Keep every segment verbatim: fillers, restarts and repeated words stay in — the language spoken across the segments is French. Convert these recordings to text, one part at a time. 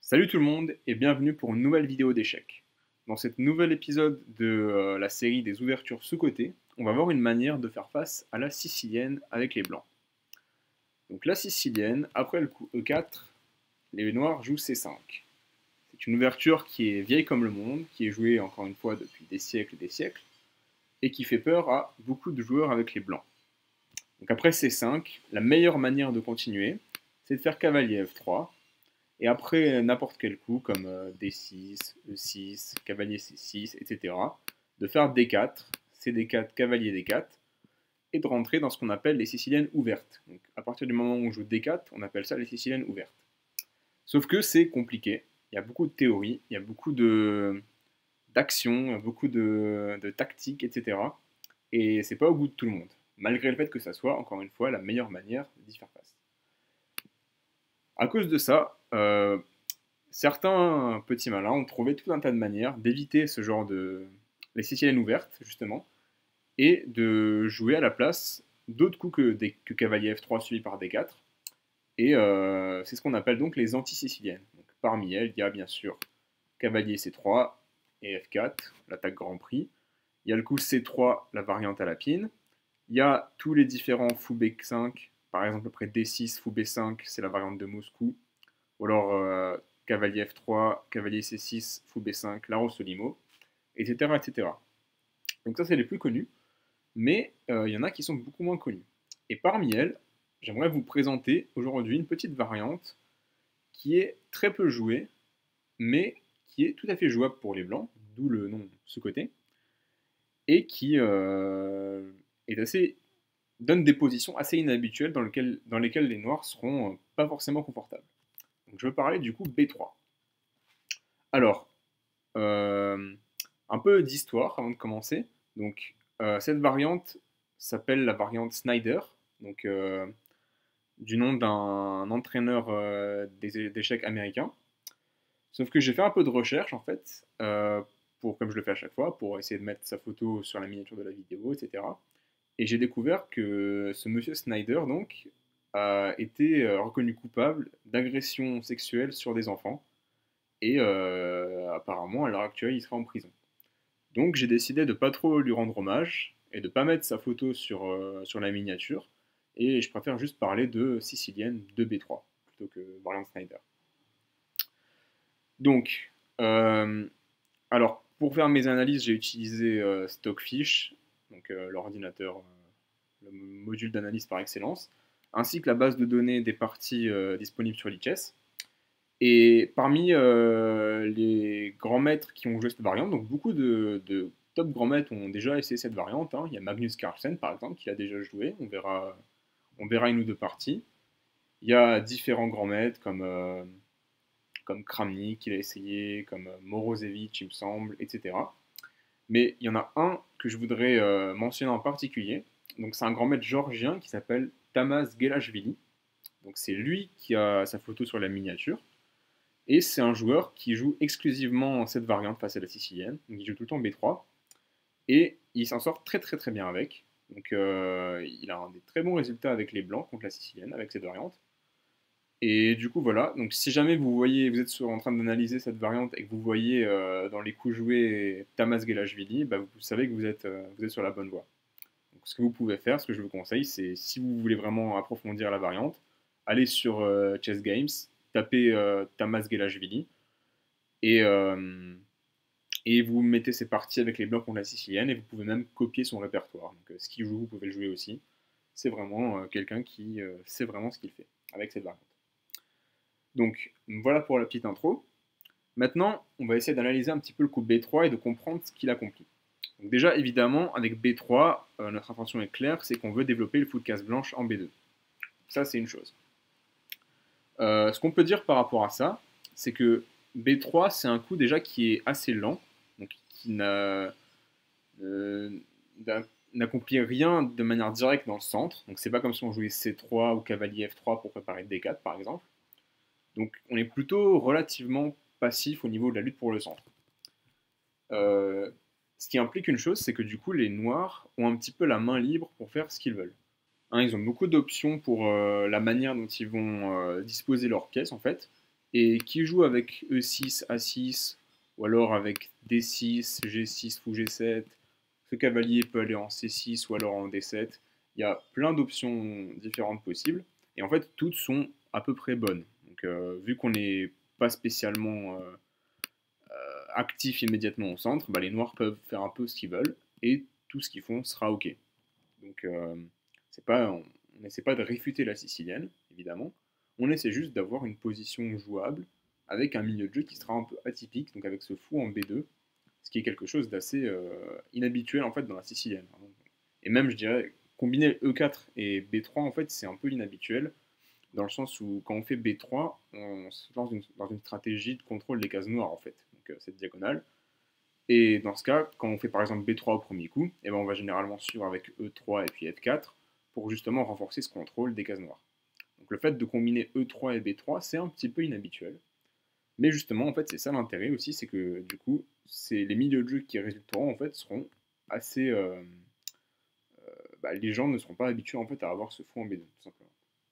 Salut tout le monde et bienvenue pour une nouvelle vidéo d'échecs. Dans cet nouvel épisode de euh, la série des ouvertures sous-cotées, on va voir une manière de faire face à la sicilienne avec les blancs. Donc la sicilienne, après le coup E quatre, les noirs jouent C cinq. C'est une ouverture qui est vieille comme le monde, qui est jouée encore une fois depuis des siècles et des siècles, et qui fait peur à beaucoup de joueurs avec les blancs. Donc après C cinq, la meilleure manière de continuer, c'est de faire cavalier F trois, et après n'importe quel coup, comme euh, D six, E six, cavalier C six, et cetera, de faire D quatre, C D quatre, cavalier D quatre, et de rentrer dans ce qu'on appelle les siciliennes ouvertes. Donc à partir du moment où on joue D quatre, on appelle ça les siciliennes ouvertes. Sauf que c'est compliqué, il y a beaucoup de théories, il y a beaucoup de d'actions, beaucoup de, de tactiques, et cetera. Et c'est pas au goût de tout le monde, malgré le fait que ça soit, encore une fois, la meilleure manière d'y faire face. À cause de ça, euh, certains petits malins ont trouvé tout un tas de manières d'éviter ce genre de... les siciliennes ouvertes, justement, et de jouer à la place d'autres coups que, des, que cavalier F trois suivi par D quatre. Et euh, c'est ce qu'on appelle donc les anti-siciliennes. Donc, parmi elles, il y a bien sûr cavalier C trois et F quatre, l'attaque Grand Prix. Il y a le coup C trois, la variante à la pine. Il y a tous les différents fou B cinq, par exemple après D six, fou B cinq, c'est la variante de Moscou. Ou alors euh, cavalier F trois, cavalier C six, fou B cinq, la Rossolimo, et cetera, et cetera. Donc ça, c'est les plus connus, mais euh, il y en a qui sont beaucoup moins connus. Et parmi elles, j'aimerais vous présenter aujourd'hui une petite variante qui est très peu jouée, mais qui est tout à fait jouable pour les blancs, d'où le nom ce côté, et qui euh, est assez, donne des positions assez inhabituelles dans, lequel, dans lesquelles les noirs seront euh, pas forcément confortables. Donc je veux parler du coup B trois. Alors, euh, un peu d'histoire avant de commencer. Donc, euh, cette variante s'appelle la variante Snyder, donc euh, du nom d'un entraîneur euh, d'échecs américain. Sauf que j'ai fait un peu de recherche en fait, euh, pour, comme je le fais à chaque fois, pour essayer de mettre sa photo sur la miniature de la vidéo, et cetera. Et j'ai découvert que ce monsieur Snyder donc a été euh, reconnu coupable d'agression sexuelle sur des enfants. Et euh, apparemment, à l'heure actuelle, il sera en prison. Donc j'ai décidé de pas trop lui rendre hommage et de pas mettre sa photo sur, euh, sur la miniature. Et je préfère juste parler de Sicilienne de B trois plutôt que Variant Snyder. Donc, euh, alors pour faire mes analyses, j'ai utilisé euh, Stockfish, donc euh, l'ordinateur, euh, le module d'analyse par excellence, ainsi que la base de données des parties euh, disponibles sur Lichess. Et parmi euh, les grands maîtres qui ont joué cette variante, donc beaucoup de, de top grands maîtres ont déjà essayé cette variante, hein. Il y a Magnus Carlsen par exemple qui l'a déjà joué, on verra, on verra une ou deux parties. Il y a différents grands maîtres comme, euh, comme Kramnik qui l'a essayé, comme euh, Morozevich il me semble, et cetera. Mais il y en a un que je voudrais euh, mentionner en particulier. Donc c'est un grand maître géorgien qui s'appelle Tamas Gelashvili. Donc c'est lui qui a sa photo sur la miniature. Et c'est un joueur qui joue exclusivement cette variante face à la sicilienne. Donc il joue tout le temps B trois. Et il s'en sort très très très bien avec. Donc euh, il a un des très bons résultats avec les blancs contre la sicilienne, avec cette variante. Et du coup voilà, donc si jamais vous voyez, vous êtes sur, en train d'analyser cette variante et que vous voyez euh, dans les coups joués Tamas Gelashvili, bah, vous savez que vous êtes, euh, vous êtes sur la bonne voie. Donc ce que vous pouvez faire, ce que je vous conseille, c'est si vous voulez vraiment approfondir la variante, allez sur euh, Chess Games, tapez euh, Tamas Gelashvili, et, euh, et vous mettez ces parties avec les blancs contre la sicilienne et vous pouvez même copier son répertoire. Donc euh, ce qu'il joue, vous pouvez le jouer aussi. C'est vraiment euh, quelqu'un qui euh, sait vraiment ce qu'il fait avec cette variante. Donc voilà pour la petite intro. Maintenant, on va essayer d'analyser un petit peu le coup B trois et de comprendre ce qu'il accomplit. Donc déjà, évidemment, avec B trois, euh, notre intention est claire, c'est qu'on veut développer le fou de case blanche en B deux. Ça, c'est une chose. Euh, ce qu'on peut dire par rapport à ça, c'est que B trois, c'est un coup déjà qui est assez lent, donc qui n'a, euh, n'accomplit rien de manière directe dans le centre. Donc c'est pas comme si on jouait C trois ou cavalier F trois pour préparer D quatre par exemple. Donc on est plutôt relativement passif au niveau de la lutte pour le centre. Euh, ce qui implique une chose, c'est que du coup les noirs ont un petit peu la main libre pour faire ce qu'ils veulent. Hein, ils ont beaucoup d'options pour euh, la manière dont ils vont euh, disposer leurs pièces en fait. et qui joue avec E six, A six, ou alors avec D six, G six, fou G sept. Ce cavalier peut aller en C six ou alors en D sept. Il y a plein d'options différentes possibles, et en fait toutes sont à peu près bonnes. Donc euh, vu qu'on n'est pas spécialement euh, euh, actif immédiatement au centre, bah, les noirs peuvent faire un peu ce qu'ils veulent, et tout ce qu'ils font sera ok. Donc euh, c'est pas, on n'essaie pas de réfuter la sicilienne, évidemment, on essaie juste d'avoir une position jouable, avec un milieu de jeu qui sera un peu atypique, donc avec ce fou en B deux, ce qui est quelque chose d'assez euh, inhabituel en fait dans la sicilienne. Et même je dirais, combiner E quatre et B trois en fait c'est un peu inhabituel, dans le sens où quand on fait B trois, on se lance dans une stratégie de contrôle des cases noires en fait, donc euh, cette diagonale. Et dans ce cas, quand on fait par exemple B trois au premier coup, eh ben on va généralement suivre avec E trois et puis F quatre pour justement renforcer ce contrôle des cases noires. Donc le fait de combiner E trois et B trois, c'est un petit peu inhabituel. Mais justement, en fait, c'est ça l'intérêt aussi, c'est que du coup, c'est les milieux de jeu qui résulteront en fait seront assez. Euh, euh, bah, les gens ne seront pas habitués en fait à avoir ce fou en B deux, tout simplement.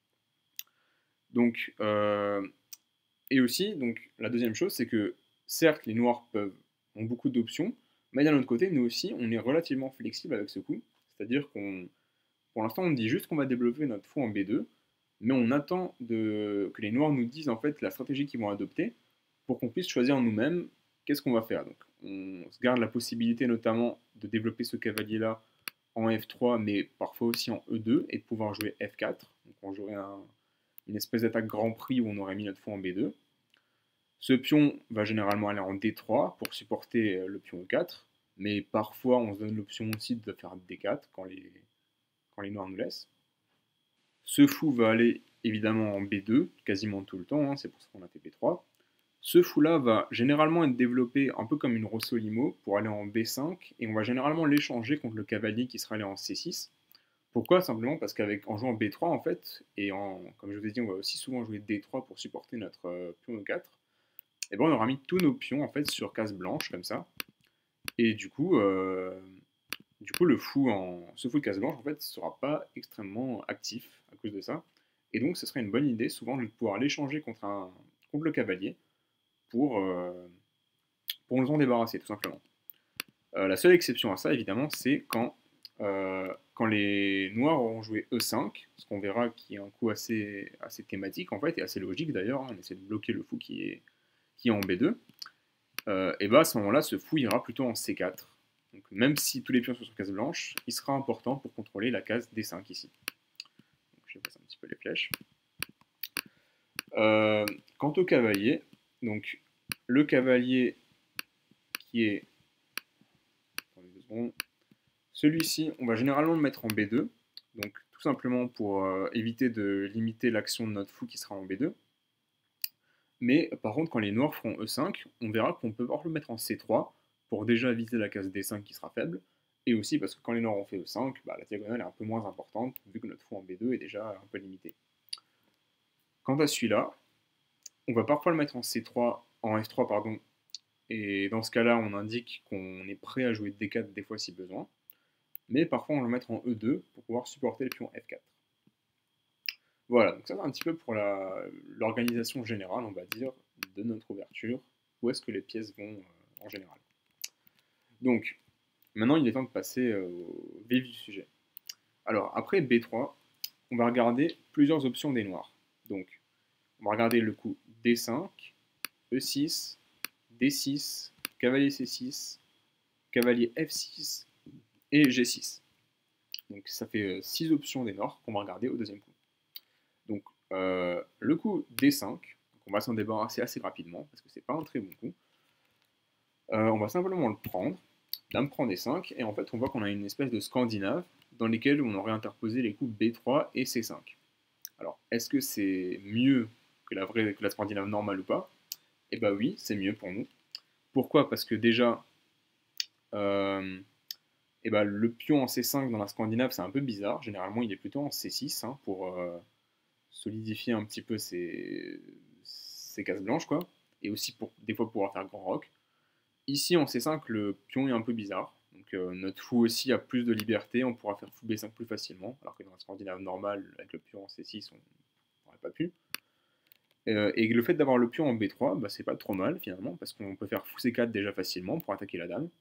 Donc, euh, et aussi, donc la deuxième chose, c'est que certes, les noirs peuvent ont beaucoup d'options, mais d'un autre côté, nous aussi, on est relativement flexible avec ce coup. C'est-à-dire qu'on, pour l'instant, on dit juste qu'on va développer notre fou en B deux, mais on attend de, que les noirs nous disent en fait la stratégie qu'ils vont adopter pour qu'on puisse choisir nous-mêmes qu'est-ce qu'on va faire. Donc, on se garde la possibilité notamment de développer ce cavalier-là en F trois, mais parfois aussi en E deux, et de pouvoir jouer F quatre. Donc, on jouerait un, une espèce d'attaque grand prix où on aurait mis notre fou en B deux. Ce pion va généralement aller en D trois pour supporter le pion E quatre, mais parfois on se donne l'option aussi de faire D quatre quand les, quand les noirs nous laissent. Ce fou va aller évidemment en B deux quasiment tout le temps, hein, c'est pour ça qu'on a fait B trois. Ce fou-là va généralement être développé un peu comme une Rossolimo pour aller en B cinq, et on va généralement l'échanger contre le cavalier qui sera allé en C six. Pourquoi? Simplement parce qu'en jouant B trois en fait, et en, comme je vous ai dit, on va aussi souvent jouer D trois pour supporter notre euh, pion E quatre, et ben on aura mis tous nos pions en fait sur case blanche comme ça, et du coup, euh, du coup le fou en ce fou de case blanche en fait sera pas extrêmement actif à cause de ça, et donc ce serait une bonne idée souvent de pouvoir l'échanger contre un contre le cavalier pour euh, pour nous en débarrasser tout simplement. Euh, la seule exception à ça évidemment c'est quand euh, quand les noirs auront joué E cinq, ce qu'on verra qui est un coup assez assez thématique en fait et assez logique d'ailleurs, hein, on essaie de bloquer le fou qui est qui est en B deux. Euh, et bah à ce moment-là, ce fou ira plutôt en C quatre. Donc même si tous les pions sont sur case blanche, il sera important pour contrôler la case D cinq ici. Donc, je passe un petit peu les flèches. Euh, quant au cavalier, donc le cavalier qui est... Celui-ci, on va généralement le mettre en B deux, donc tout simplement pour euh, éviter de limiter l'action de notre fou qui sera en B deux. Mais par contre, quand les noirs feront E cinq, on verra qu'on peut pouvoir le mettre en C trois pour déjà viser la case D cinq qui sera faible, et aussi parce que quand les noirs ont fait E cinq, bah, la diagonale est un peu moins importante, vu que notre fou en B deux est déjà un peu limité. Quant à celui-là, on va parfois le mettre en C trois, en F trois, pardon, et dans ce cas-là, on indique qu'on est prêt à jouer D quatre des fois si besoin, mais parfois on va le mettre en E deux pour pouvoir supporter le pion F quatre. Voilà, donc ça c'est un petit peu pour l'organisation générale, on va dire, de notre ouverture, où est-ce que les pièces vont euh, en général. Donc, maintenant il est temps de passer euh, au vif du sujet. Alors, après B trois, on va regarder plusieurs options des noirs. Donc, on va regarder le coup D cinq, E six, D six, cavalier C six, cavalier F six et G six. Donc ça fait six options des noirs qu'on va regarder au deuxième coup. Donc euh, le coup D cinq, donc on va s'en débarrasser assez rapidement parce que c'est pas un très bon coup. Euh, on va simplement le prendre, dame prend D cinq, et en fait on voit qu'on a une espèce de scandinave dans lesquels on aurait interposé les coups B trois et C cinq. Alors est-ce que c'est mieux que la, vraie, que la scandinave normale ou pas? Eh bah oui, c'est mieux pour nous. Pourquoi? Parce que déjà, euh, eh bah, le pion en C cinq dans la scandinave c'est un peu bizarre. Généralement il est plutôt en C six hein, pour euh, solidifier un petit peu ses, ses cases blanches, quoi. Et aussi pour des fois pouvoir faire grand rock. Ici en C cinq le pion est un peu bizarre. Donc euh, notre fou aussi a plus de liberté, on pourra faire fou B cinq plus facilement, alors que dans la scandinave normale, avec le pion en C six, on n'aurait pas pu. Euh, et le fait d'avoir le pion en B trois, bah, c'est pas trop mal finalement, parce qu'on peut faire fou C quatre déjà facilement pour attaquer la dame.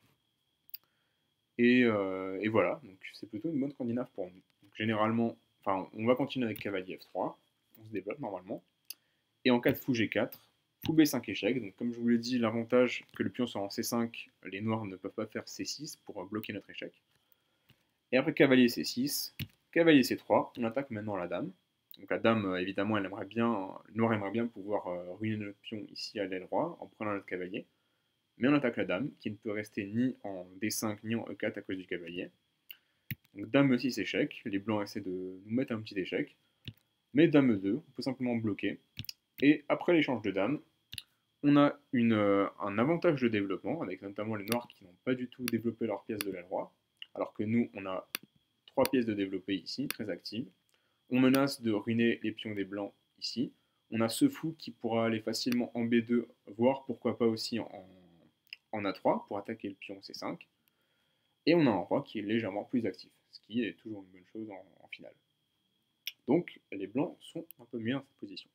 Et, euh, et voilà, donc c'est plutôt une bonne scandinave pour nous. Donc, généralement, enfin, on va continuer avec cavalier F trois, on se développe normalement. Et en cas de fou G quatre, fou B cinq échec. Donc comme je vous l'ai dit, l'avantage que le pion soit en C cinq, les noirs ne peuvent pas faire C six pour bloquer notre échec. Et après cavalier C six, cavalier C trois, on attaque maintenant la dame. Donc la dame, évidemment, elle aimerait bien, le noir aimerait bien pouvoir ruiner notre pion ici à l'aile roi en prenant notre cavalier. Mais on attaque la dame, qui ne peut rester ni en D cinq ni en E quatre à cause du cavalier. Donc dame E six échec, les blancs essaient de nous mettre un petit échec. Mais dame E deux, on peut simplement bloquer. Et après l'échange de dames, on a une, euh, un avantage de développement, avec notamment les noirs qui n'ont pas du tout développé leur pièce de l'aile roi, alors que nous, on a trois pièces de développées ici, très actives. On menace de ruiner les pions des blancs ici. On a ce fou qui pourra aller facilement en B deux, voire pourquoi pas aussi en, en A trois pour attaquer le pion C cinq. Et on a un roi qui est légèrement plus actif, ce qui est toujours une bonne chose en, en finale. Donc les blancs sont un peu mieux dans cette position.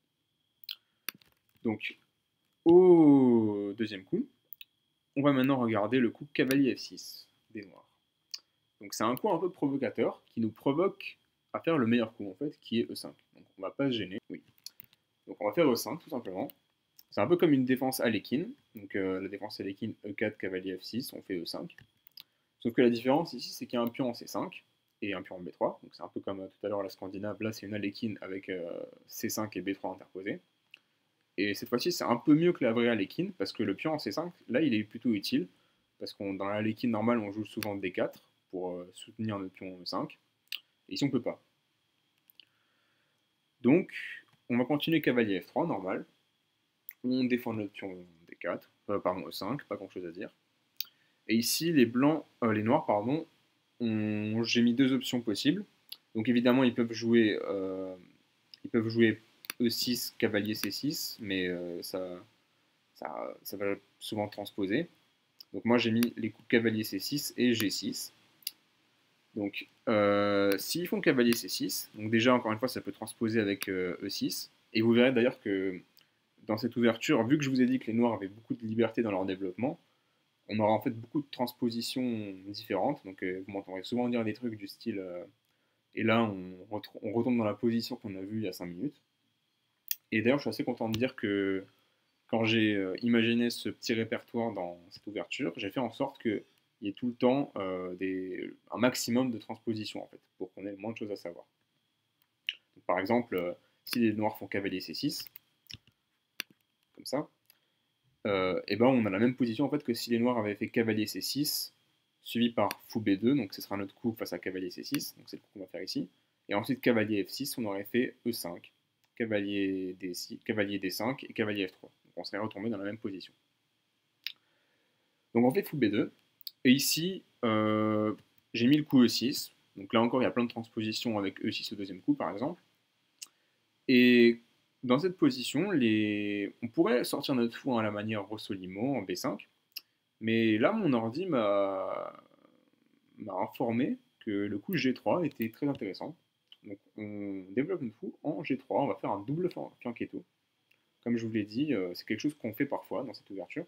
Donc au deuxième coup, on va maintenant regarder le coup cavalier F six des noirs. Donc c'est un coup un peu provocateur qui nous provoque à faire le meilleur coup en fait, qui est E cinq. Donc on va pas se gêner, oui. Donc on va faire E cinq tout simplement. C'est un peu comme une défense Alekhine. Donc euh, la défense Alekhine E quatre, cavalier F six, on fait E cinq. Sauf que la différence ici, c'est qu'il y a un pion en C cinq et un pion en B trois. Donc c'est un peu comme euh, tout à l'heure la Scandinave. Là c'est une Alekhine avec euh, C cinq et B trois interposés. Et cette fois-ci, c'est un peu mieux que la vraie Alekhine, parce que le pion en C cinq, là, il est plutôt utile, parce que dans la Alekhine normale, on joue souvent D quatre pour euh, soutenir notre pion E cinq, et ici, on peut pas. Donc, on va continuer cavalier F trois, normal. On défend notre pion D quatre, euh, pardon, E cinq, pas grand-chose à dire. Et ici, les blancs, euh, les noirs, pardon, on... j'ai mis deux options possibles. Donc évidemment, ils peuvent jouer, euh, ils peuvent jouer E six, cavalier C six, mais euh, ça, ça, ça va souvent transposer. Donc moi j'ai mis les coups cavalier C six et G six. Donc euh, s'ils font cavalier C six, donc déjà encore une fois ça peut transposer avec euh, E six. Et vous verrez d'ailleurs que dans cette ouverture, vu que je vous ai dit que les noirs avaient beaucoup de liberté dans leur développement, on aura en fait beaucoup de transpositions différentes. Donc euh, vous m'entendrez souvent dire des trucs du style euh, et là on, on retombe dans la position qu'on a vue il y a cinq minutes. Et d'ailleurs je suis assez content de dire que quand j'ai euh, imaginé ce petit répertoire dans cette ouverture, j'ai fait en sorte qu'il y ait tout le temps euh, des, un maximum de transpositions, en fait, pour qu'on ait le moins de choses à savoir. Donc, par exemple, euh, si les noirs font cavalier C six, comme ça, euh, et ben on a la même position en fait que si les noirs avaient fait cavalier C six, suivi par fou B deux, donc ce sera notre coup face à cavalier C six, donc c'est le coup qu'on va faire ici, et ensuite cavalier F six, on aurait fait E cinq, cavalier D six, cavalier D cinq et cavalier F trois. Donc on serait retombé dans la même position. Donc on fait fou B deux, et ici euh, j'ai mis le coup E six, donc là encore il y a plein de transpositions avec E six au deuxième coup par exemple, et dans cette position, les... on pourrait sortir notre fou à la manière Rossolimo en B cinq, mais là mon ordi m'a m'a informé que le coup G trois était très intéressant. Donc on développe notre fou en G trois, on va faire un double fianchetto. Comme je vous l'ai dit, euh, c'est quelque chose qu'on fait parfois dans cette ouverture.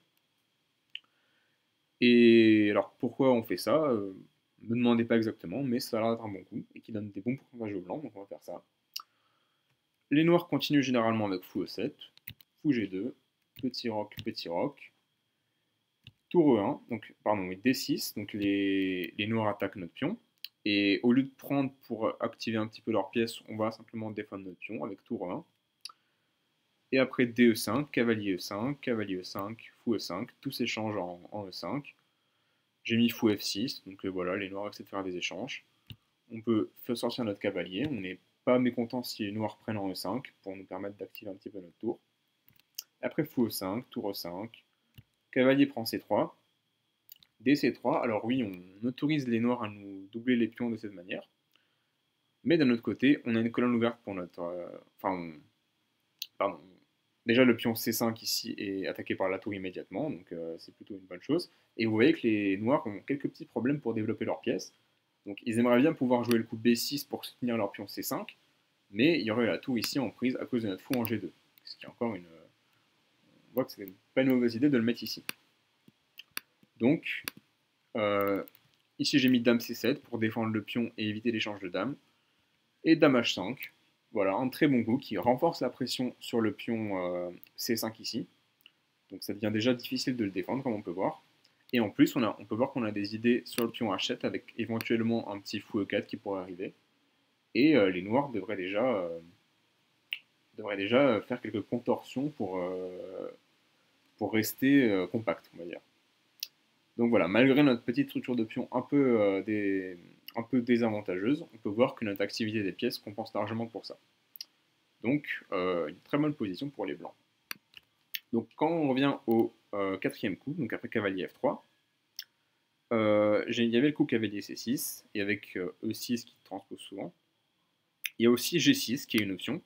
Et alors pourquoi on fait ça euh, Me demandez pas exactement, mais ça a l'air d'être un bon coup et qui donne des bons pourcentages au blanc, donc on va faire ça. Les noirs continuent généralement avec fou E sept, fou G deux, petit roc, petit roc, tour E un, donc pardon, oui, D six, donc les, les noirs attaquent notre pion. Et au lieu de prendre pour activer un petit peu leur pièce, on va simplement défendre notre pion avec tour E un. Et après D E cinq, cavalier E cinq, cavalier E cinq, fou E cinq, tout s'échange en, en E cinq. J'ai mis fou F six, donc euh, voilà, les noirs essaient de faire des échanges. On peut faire sortir notre cavalier, on n'est pas mécontent si les noirs prennent en E cinq pour nous permettre d'activer un petit peu notre tour. Après fou E cinq, tour E cinq, cavalier prend C trois, D C trois, alors oui, on autorise les noirs à nous doubler les pions de cette manière, mais d'un autre côté, on a une colonne ouverte pour notre... Euh, enfin, on, pardon, déjà le pion C cinq ici est attaqué par la tour immédiatement, donc euh, c'est plutôt une bonne chose. Et vous voyez que les noirs ont quelques petits problèmes pour développer leur pièce. Donc ils aimeraient bien pouvoir jouer le coup B six pour soutenir leur pion C cinq, mais il y aurait la tour ici en prise à cause de notre fou en G deux. ce qui est encore une... On voit que c'est pas une mauvaise idée de le mettre ici. Donc, euh, ici j'ai mis dame C sept pour défendre le pion et éviter l'échange de dames. Et dame H cinq, voilà, un très bon coup qui renforce la pression sur le pion euh, C cinq ici. Donc ça devient déjà difficile de le défendre, comme on peut voir. Et en plus, on, a, on peut voir qu'on a des idées sur le pion H sept avec éventuellement un petit fou E quatre qui pourrait arriver. Et euh, les noirs devraient déjà, euh, devraient déjà faire quelques contorsions pour, euh, pour rester euh, compact, on va dire. Donc voilà, malgré notre petite structure de pion un peu, euh, des, un peu désavantageuse, on peut voir que notre activité des pièces compense largement pour ça. Donc euh, une très bonne position pour les blancs. Donc quand on revient au euh, quatrième coup, donc après cavalier F trois, euh, il y avait le coup cavalier C six, et avec euh, E six qui transpose souvent. Il y a aussi G six qui est une option.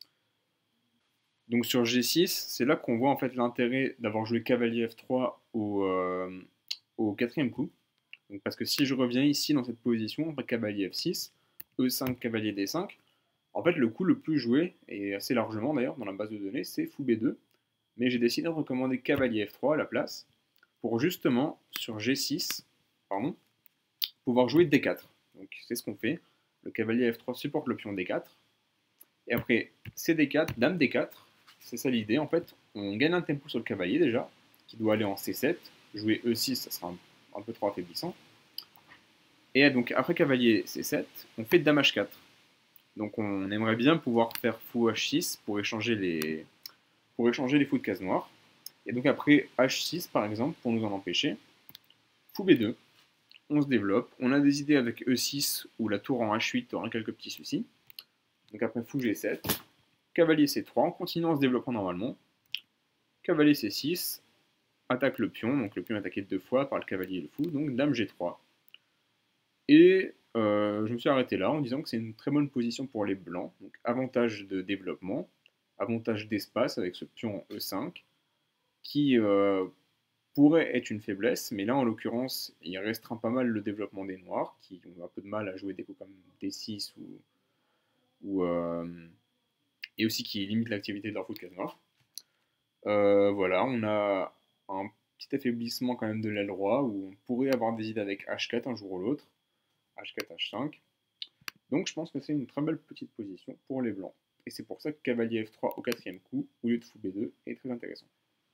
Donc sur G six, c'est là qu'on voit en fait l'intérêt d'avoir joué cavalier F trois au, euh, au quatrième coup. Donc, parce que si je reviens ici dans cette position, après cavalier F six, E cinq, cavalier D cinq, en fait le coup le plus joué, et assez largement d'ailleurs dans la base de données, c'est fou B deux. Mais j'ai décidé de recommander cavalier F trois à la place, pour justement, sur G six, pardon, pouvoir jouer D quatre. Donc c'est ce qu'on fait. Le cavalier F trois supporte le pion D quatre. Et après, C D quatre, dame D quatre. C'est ça l'idée. En fait, on gagne un tempo sur le cavalier déjà, qui doit aller en C sept. Jouer E six, ça sera un, un peu trop affaiblissant. Et donc après cavalier C sept, on fait dame H quatre. Donc on aimerait bien pouvoir faire fou H six pour échanger les, pour échanger les fous de case noire. Et donc après H six par exemple, pour nous en empêcher, fou B deux, on se développe. On a des idées avec E six où la tour en H huit aura quelques petits soucis. Donc après fou G sept, cavalier C trois, on continue en se développant normalement. Cavalier C six, attaque le pion, donc le pion est attaqué deux fois par le cavalier et le fou, donc dame G trois. Et euh, je me suis arrêté là en disant que c'est une très bonne position pour les blancs, donc avantage de développement, avantage d'espace avec ce pion E cinq, qui euh, pourrait être une faiblesse, mais là en l'occurrence il restreint pas mal le développement des noirs, qui ont un peu de mal à jouer des coups comme D six ou, ou euh, et aussi qui limite l'activité de leur fou de case noire. Euh, voilà, on a un petit affaiblissement quand même de l'aile roi, où on pourrait avoir des idées avec H quatre un jour ou l'autre, H quatre, H cinq. Donc je pense que c'est une très belle petite position pour les blancs. Et c'est pour ça que cavalier F trois au quatrième coup, au lieu de fou B deux, est très intéressant.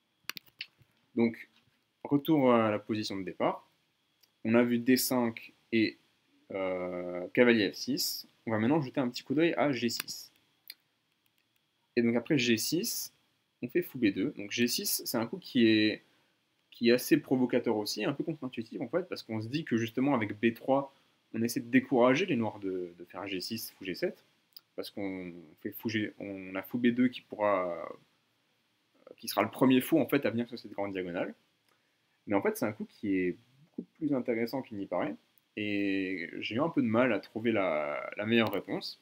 Donc, retour à la position de départ. On a vu D cinq et euh, cavalier F six. On va maintenant jeter un petit coup d'œil à G six. Et donc après G six, on fait fou B deux. Donc G six, c'est un coup qui est, qui est assez provocateur aussi, un peu contre-intuitif en fait, parce qu'on se dit que justement avec B trois, on essaie de décourager les noirs de, de faire G six, fou G sept, parce qu'on fait fou G, on a fou B deux qui pourra, qui sera le premier fou en fait à venir sur cette grande diagonale. Mais en fait, c'est un coup qui est beaucoup plus intéressant qu'il n'y paraît, et j'ai eu un peu de mal à trouver la, la meilleure réponse.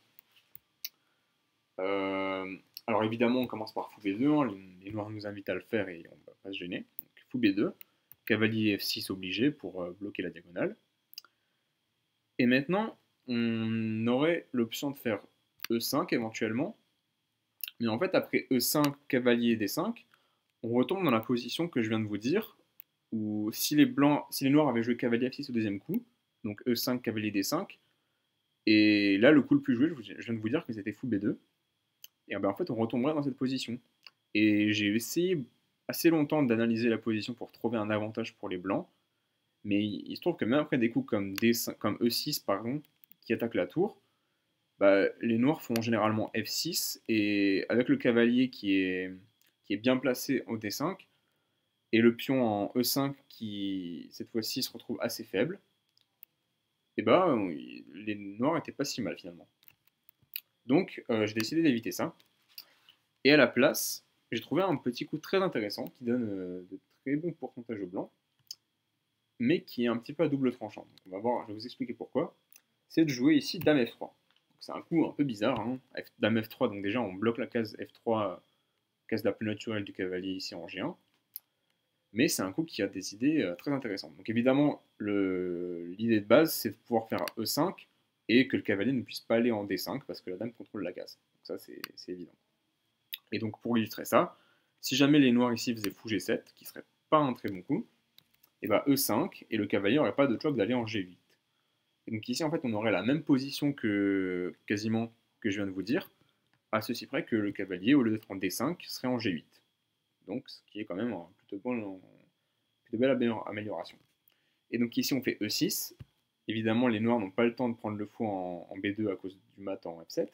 Euh, alors évidemment, on commence par fou B deux, hein, les, les noirs nous invitent à le faire et on ne va pas se gêner. Donc, fou B deux, cavalier F six obligé pour euh, bloquer la diagonale. Et maintenant, on aurait l'option de faire E cinq éventuellement, mais en fait, après E cinq, cavalier D cinq, on retombe dans la position que je viens de vous dire, où si les, blancs, si les noirs avaient joué cavalier F six au deuxième coup, donc E cinq, cavalier D cinq, et là, le coup le plus joué, je viens de vous dire que c'était fou B deux, et bien en fait, on retomberait dans cette position. Et j'ai essayé assez longtemps d'analyser la position pour trouver un avantage pour les blancs, mais il se trouve que même après des coups comme, D cinq, comme E six, pardon, qui attaquent la tour, bah, les noirs font généralement F six, et avec le cavalier qui est, qui est bien placé au D cinq, et le pion en E cinq qui, cette fois-ci, se retrouve assez faible, et bah, les noirs étaient pas si mal finalement. Donc, euh, j'ai décidé d'éviter ça. Et à la place, j'ai trouvé un petit coup très intéressant qui donne euh, de très bons pourcentages au blanc, mais qui est un petit peu à double tranchant. Donc on va voir, je vais vous expliquer pourquoi. C'est de jouer ici dame F trois. C'est un coup un peu bizarre, hein. F, dame F trois, donc déjà on bloque la case F trois, case la plus naturelle du cavalier ici en G un. Mais c'est un coup qui a des idées euh, très intéressantes. Donc évidemment, l'idée de base, c'est de pouvoir faire E cinq et que le cavalier ne puisse pas aller en D cinq parce que la dame contrôle la case. Donc ça, c'est évident. Et donc pour illustrer ça, si jamais les noirs ici faisaient fou G sept, qui serait pas un très bon coup, et bah E cinq, et le cavalier n'aurait pas de choc d'aller en G huit. Et donc ici en fait on aurait la même position que quasiment que je viens de vous dire, à ceci près que le cavalier, au lieu d'être en D cinq, serait en G huit. Donc ce qui est quand même un plutôt, bon, plutôt belle amélioration. Et donc ici on fait E six. Évidemment les noirs n'ont pas le temps de prendre le fou en, en B deux à cause du mat en F sept.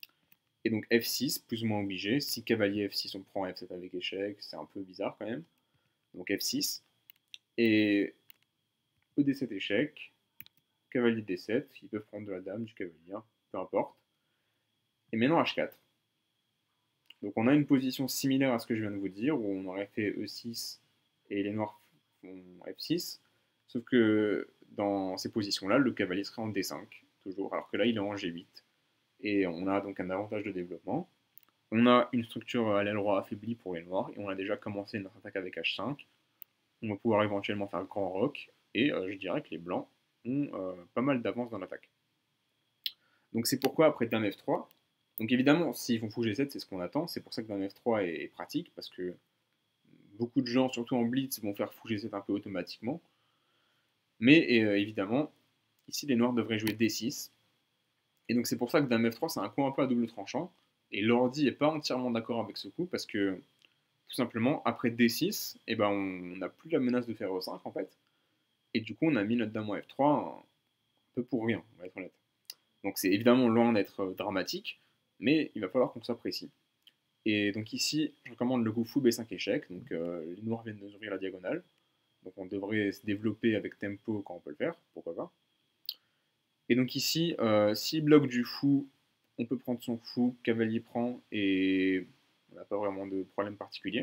Et donc F six, plus ou moins obligé. Si cavalier F six on prend F sept avec échec, c'est un peu bizarre quand même. Donc F six. Et E D sept échec. Cavalier D sept, ils peuvent prendre de la dame, du cavalier, peu importe. Et maintenant H quatre. Donc on a une position similaire à ce que je viens de vous dire, où on aurait fait E six et les noirs font F six. Sauf que dans ces positions-là, le cavalier serait en D cinq, toujours, alors que là il est en G huit. Et on a donc un avantage de développement. On a une structure à l'aile roi affaiblie pour les noirs, et on a déjà commencé notre attaque avec H cinq. On va pouvoir éventuellement faire grand roc, et euh, je dirais que les blancs ont euh, pas mal d'avance dans l'attaque. Donc c'est pourquoi après dame F trois, donc évidemment s'ils font fou G sept c'est ce qu'on attend, c'est pour ça que dame F trois est, est pratique, parce que beaucoup de gens, surtout en blitz, vont faire fou G sept un peu automatiquement. Mais euh, évidemment, ici les noirs devraient jouer D six, et donc c'est pour ça que dame F trois c'est un coup un peu à double tranchant, et l'ordi n'est pas entièrement d'accord avec ce coup, parce que tout simplement après D six, eh ben, on n'a plus la menace de faire E cinq en fait, et du coup on a mis notre dame en F trois un peu pour rien, on va être honnête. Donc c'est évidemment loin d'être dramatique, mais il va falloir qu'on soit précis. Et donc ici, je recommande le coup fou B cinq échec, donc euh, les noirs viennent de s'ouvrir la diagonale, donc on devrait se développer avec tempo quand on peut le faire, pourquoi pas. Et donc ici, euh, s'il bloque du fou, on peut prendre son fou, cavalier prend, et on n'a pas vraiment de problème particulier.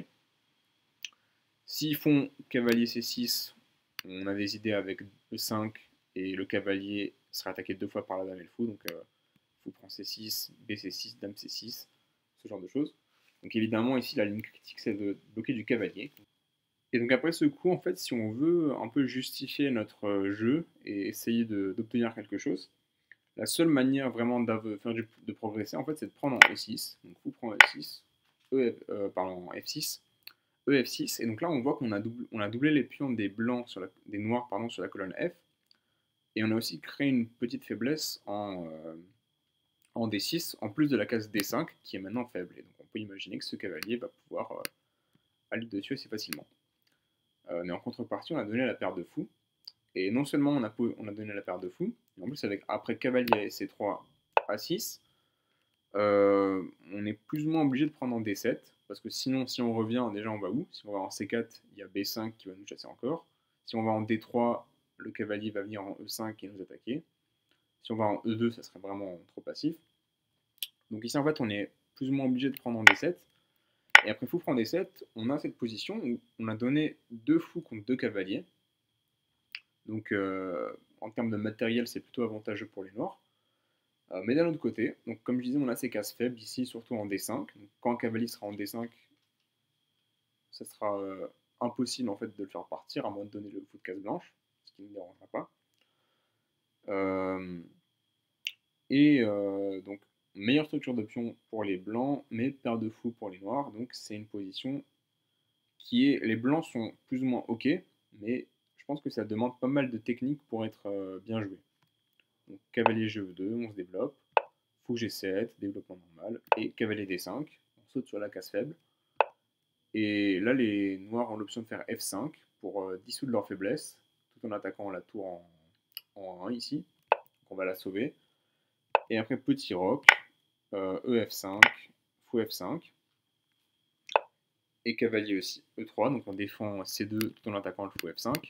S'ils font cavalier C six, on a des idées avec E cinq, et le cavalier sera attaqué deux fois par la dame et le fou, donc euh, fou prend C six, B C six, dame C six, ce genre de choses. Donc évidemment ici la ligne critique c'est de bloquer du cavalier. Et donc après ce coup en fait si on veut un peu justifier notre jeu et essayer d'obtenir quelque chose, la seule manière vraiment de faire du, de progresser en fait c'est de prendre en E six, donc fou prend E six, E, euh, pardon, F six, E F six, et donc là on voit qu'on a, doublé, a doublé les pions des blancs sur la, des noirs pardon, sur la colonne F, et on a aussi créé une petite faiblesse en, euh, en D six, en plus de la case D cinq, qui est maintenant faible. Et donc on peut imaginer que ce cavalier va pouvoir euh, aller dessus assez facilement. Euh, mais en contrepartie, on a donné la paire de fous. Et non seulement on a, on a donné la paire de fous, mais en plus avec après cavalier C trois A six, euh, on est plus ou moins obligé de prendre en D sept, parce que sinon, si on revient, déjà on va où? Si on va en C quatre, il y a B cinq qui va nous chasser encore. Si on va en D trois, le cavalier va venir en E cinq et nous attaquer. Si on va en E deux, ça serait vraiment trop passif. Donc ici, en fait, on est plus ou moins obligé de prendre en D sept. Et après fou prend D sept, on a cette position où on a donné deux fous contre deux cavaliers. Donc euh, en termes de matériel, c'est plutôt avantageux pour les noirs. Euh, mais d'un autre côté, donc comme je disais, on a ces cases faibles ici, surtout en D cinq. Donc, quand un cavalier sera en D cinq, ça sera euh, impossible en fait de le faire partir, à moins de donner le fou de case blanche, ce qui ne dérangera pas. Euh, et euh, donc meilleure structure de pion pour les blancs, mais paire de fous pour les noirs. Donc c'est une position qui est... Les blancs sont plus ou moins ok, mais je pense que ça demande pas mal de technique pour être euh, bien joué. Donc cavalier G E deux, on se développe. Fou G sept, développement normal. Et cavalier D cinq, on saute sur la case faible. Et là, les noirs ont l'option de faire F cinq pour euh, dissoudre leur faiblesse, tout en attaquant la tour en, en un ici. Donc on va la sauver. Et après, petit roc, euh, E F cinq, fou F cinq. Et cavalier aussi, E trois, donc on défend C deux tout en attaquant le fou F cinq.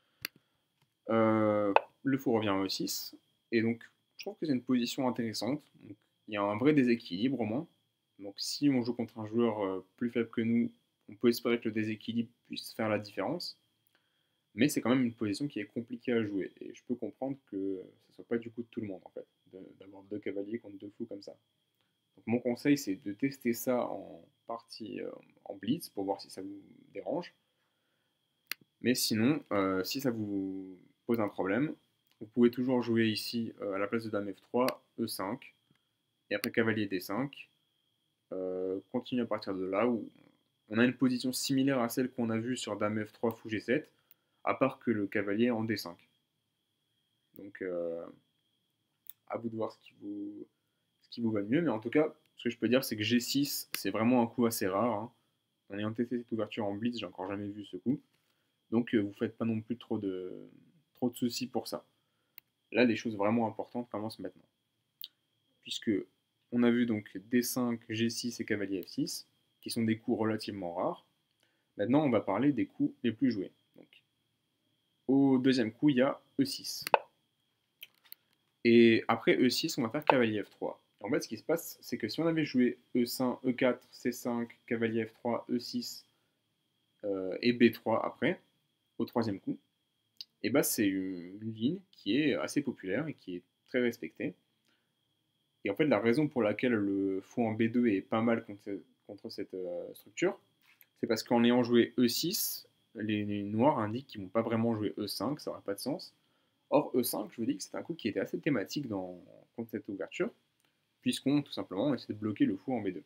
Euh, le fou revient à E six, et donc je trouve que c'est une position intéressante. Donc, il y a un vrai déséquilibre au moins. Donc si on joue contre un joueur euh, plus faible que nous, on peut espérer que le déséquilibre puisse faire la différence. Mais c'est quand même une position qui est compliquée à jouer, et je peux comprendre que ce ne soit pas du coup de tout le monde en fait, d'avoir deux cavaliers contre deux fous comme ça. Donc mon conseil c'est de tester ça en partie euh, en blitz pour voir si ça vous dérange. Mais sinon, euh, si ça vous pose un problème, vous pouvez toujours jouer ici euh, à la place de dame F trois, E cinq, et après cavalier D cinq, euh, continue à partir de là, où on a une position similaire à celle qu'on a vue sur Dame F trois, Fou G sept, à part que le cavalier est en D cinq. Donc, euh, à vous de voir ce qui vous, ce qui vous va le mieux, mais en tout cas, ce que je peux dire, c'est que G six, c'est vraiment un coup assez rare. Hein. En ayant testé cette ouverture en blitz, j'ai encore jamais vu ce coup. Donc, euh, vous faites pas non plus trop de, trop de soucis pour ça. Là, les choses vraiment importantes commencent maintenant. Puisque on a vu donc D cinq, G six et cavalier F six, qui sont des coups relativement rares. Maintenant, on va parler des coups les plus joués. Donc, au deuxième coup, il y a E six. Et après E six, on va faire cavalier F trois. En fait, ce qui se passe, c'est que si on avait joué E cinq, E quatre, C cinq, cavalier F trois, E six euh, et B trois après, au troisième coup, et bah c'est une ligne qui est assez populaire et qui est très respectée. Et en fait, la raison pour laquelle le fou en B deux est pas mal contre, contre cette euh, structure, c'est parce qu'en ayant joué E six, les, les noirs indiquent qu'ils ne vont pas vraiment jouer E cinq, ça n'aurait pas de sens. Or, E cinq, je vous dis que c'est un coup qui était assez thématique dans, contre cette ouverture, puisqu'on, tout simplement, essaie de bloquer le fou en B deux.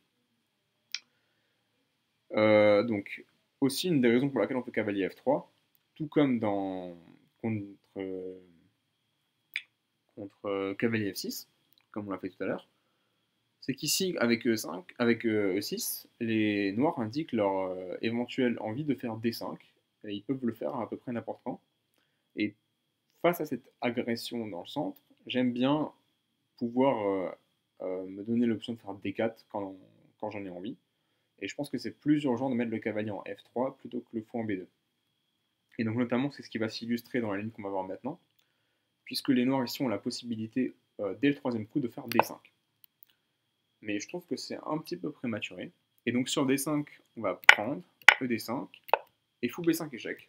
Euh, donc, aussi, une des raisons pour laquelle on fait cavalier F trois, tout comme dans contre, euh, contre euh, cavalier F six, comme on l'a fait tout à l'heure, c'est qu'ici, avec E cinq, avec E six, les noirs indiquent leur euh, éventuelle envie de faire D cinq, et ils peuvent le faire à peu près n'importe quand. Et face à cette agression dans le centre, j'aime bien pouvoir euh, euh, me donner l'option de faire D quatre quand, quand j'en ai envie. Et je pense que c'est plus urgent de mettre le cavalier en F trois plutôt que le fou en B deux. Et donc notamment, c'est ce qui va s'illustrer dans la ligne qu'on va voir maintenant, puisque les noirs ici ont la possibilité, euh, dès le troisième coup, de faire D cinq. Mais je trouve que c'est un petit peu prématuré. Et donc sur D cinq, on va prendre E D cinq et fou B cinq échec.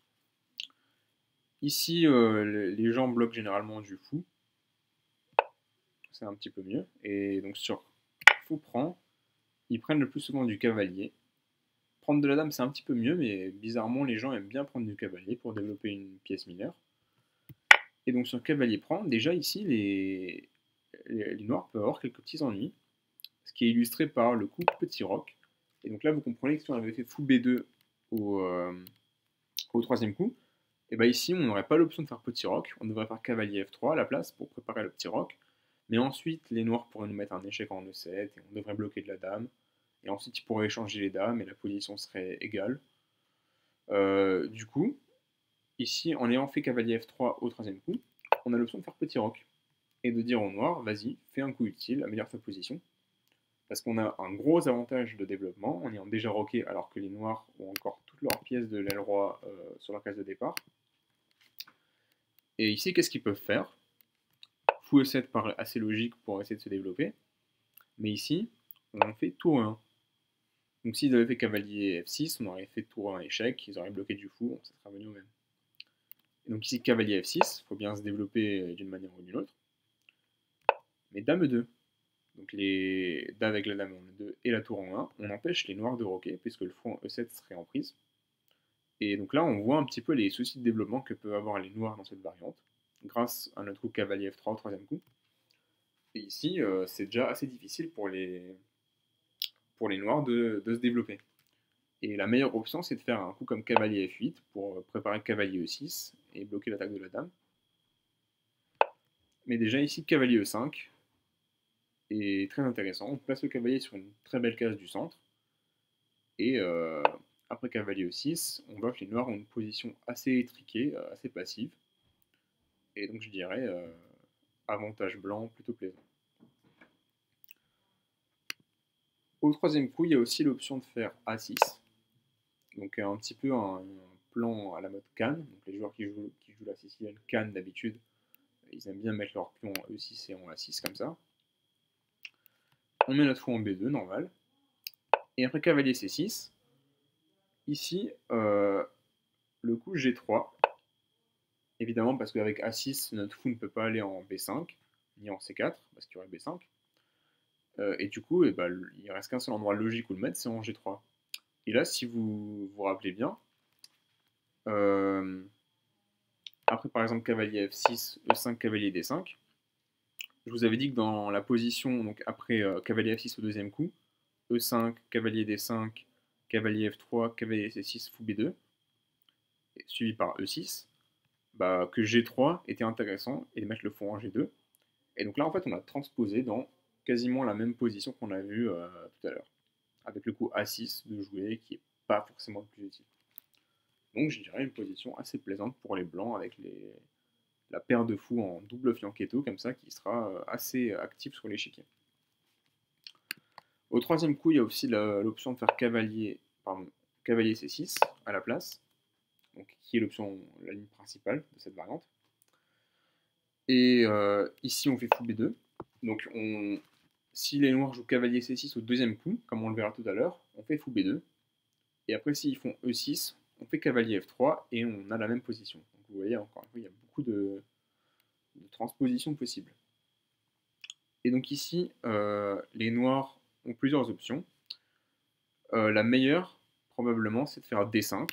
Ici, euh, les gens bloquent généralement du fou. C'est un petit peu mieux. Et donc sur fou prend, ils prennent le plus souvent du cavalier. Prendre de la dame, c'est un petit peu mieux, mais bizarrement, les gens aiment bien prendre du cavalier pour développer une pièce mineure. Et donc sur cavalier prend, déjà ici, les, les, les noirs peuvent avoir quelques petits ennuis, ce qui est illustré par le coup petit roc. Et donc là, vous comprenez que si on avait fait fou B deux au, euh, au troisième coup, et bien ici, on n'aurait pas l'option de faire petit roc, on devrait faire cavalier F trois à la place pour préparer le petit roc. Mais ensuite, les noirs pourraient nous mettre un échec en E sept, et on devrait bloquer de la dame. Et ensuite, ils pourraient échanger les dames, et la position serait égale. Euh, du coup, ici, en ayant fait cavalier F trois au troisième coup, on a l'option de faire petit roc. Et de dire au noir, vas-y, fais un coup utile, améliore ta position. Parce qu'on a un gros avantage de développement, en ayant déjà roqué alors que les noirs ont encore toutes leurs pièces de l'aile roi euh, sur leur case de départ. Et ici, qu'est-ce qu'ils peuvent faire? Fou E sept paraît assez logique pour essayer de se développer, mais ici, on fait tour un. Donc s'ils avaient fait cavalier F six, on aurait fait tour un échec, ils auraient bloqué du fou, ça serait revenu au même. Et donc ici, cavalier F six, il faut bien se développer d'une manière ou d'une autre. Mais dame E deux, donc les dames avec la dame en E deux et la tour en un, on empêche les noirs de roquer, puisque le fou en E sept serait en prise. Et donc là, on voit un petit peu les soucis de développement que peuvent avoir les noirs dans cette variante, grâce à notre coup cavalier F trois au troisième coup. Et ici, euh, c'est déjà assez difficile pour les, pour les noirs de, de se développer. Et la meilleure option, c'est de faire un coup comme cavalier F huit pour préparer cavalier E six et bloquer l'attaque de la dame. Mais déjà ici, cavalier E cinq est très intéressant. On place le cavalier sur une très belle case du centre. Et euh, après cavalier E six, on voit que les noirs ont une position assez étriquée, assez passive. Et donc je dirais euh, avantage blanc plutôt plaisant. Au troisième coup, il y a aussi l'option de faire A six. Donc un petit peu un, un plan à la mode Cannes. Donc les joueurs qui jouent, qui jouent la sicilienne Cannes d'habitude, ils aiment bien mettre leur pion en E six et en A six comme ça. On met notre fou en B deux, normal. Et après cavalier C six, ici, euh, le coup G trois. Évidemment, parce qu'avec A six, notre fou ne peut pas aller en B cinq, ni en C quatre, parce qu'il y aurait B cinq. Euh, et du coup, eh ben, il ne reste qu'un seul endroit logique où le mettre, c'est en G trois. Et là, si vous vous rappelez bien, euh, après par exemple cavalier F six, E cinq, cavalier D cinq, je vous avais dit que dans la position, donc après euh, cavalier F six au deuxième coup, E cinq, cavalier D cinq, cavalier F trois, cavalier C six, fou B deux, suivi par E six, bah, que G trois était intéressant et de mettre le fou en G deux. Et donc là, en fait, on a transposé dans quasiment la même position qu'on a vu euh, tout à l'heure, avec le coup A six de jouer qui n'est pas forcément le plus utile. Donc je dirais une position assez plaisante pour les blancs avec les, la paire de fous en double fianchetto comme ça qui sera assez active sur l'échiquier. Au troisième coup, il y a aussi l'option de faire cavalier, pardon, cavalier C six à la place, donc, qui est l'option, la ligne principale de cette variante. Et euh, ici, on fait fou B deux. Donc, on, si les noirs jouent cavalier C six au deuxième coup, comme on le verra tout à l'heure, on fait fou B deux. Et après, s'ils font E six, on fait cavalier F trois et on a la même position. Donc, vous voyez, encore une fois, il y a beaucoup de, de transpositions possibles. Et donc ici, euh, les noirs ont plusieurs options. Euh, la meilleure, probablement, c'est de faire D cinq.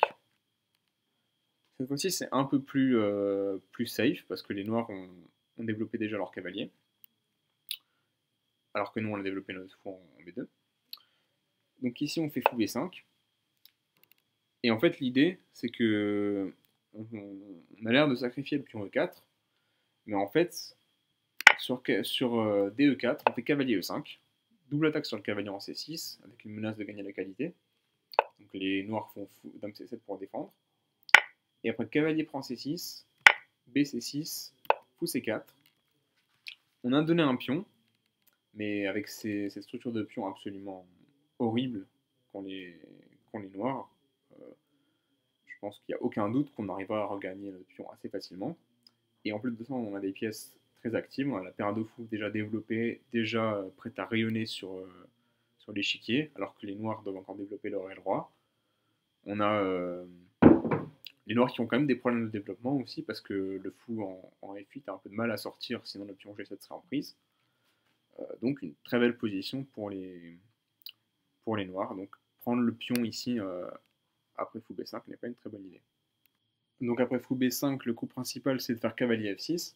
Cette fois-ci, c'est un peu plus, euh, plus safe, parce que les noirs ont, ont développé déjà leur cavalier. Alors que nous, on a développé notre fou en B deux. Donc ici, on fait fou B cinq. Et en fait, l'idée, c'est que on, on a l'air de sacrifier le pion E quatre. Mais en fait, sur, sur euh, D E quatre, on fait cavalier E cinq. Double attaque sur le cavalier en C six, avec une menace de gagner la qualité. Donc les noirs font fou, dame C sept pour défendre. Et après, cavalier prend C six, B C six, fou C quatre. On a donné un pion, mais avec ces, cette structure de pion absolument horrible qu'ont les, qu'ont les noirs, euh, je pense qu'il n'y a aucun doute qu'on arrivera à regagner notre pion assez facilement. Et en plus de ça, on a des pièces très actives. On a la paire de fous déjà développée, déjà prête à rayonner sur, euh, sur l'échiquier, alors que les noirs doivent encore développer leur aile roi. On a euh, les noirs qui ont quand même des problèmes de développement aussi, parce que le fou en, en F huit a un peu de mal à sortir, sinon le pion G sept sera en prise. Euh, donc une très belle position pour les, pour les noirs. Donc prendre le pion ici euh, après fou B cinq n'est pas une très bonne idée. Donc après fou B cinq, le coup principal c'est de faire cavalier F six.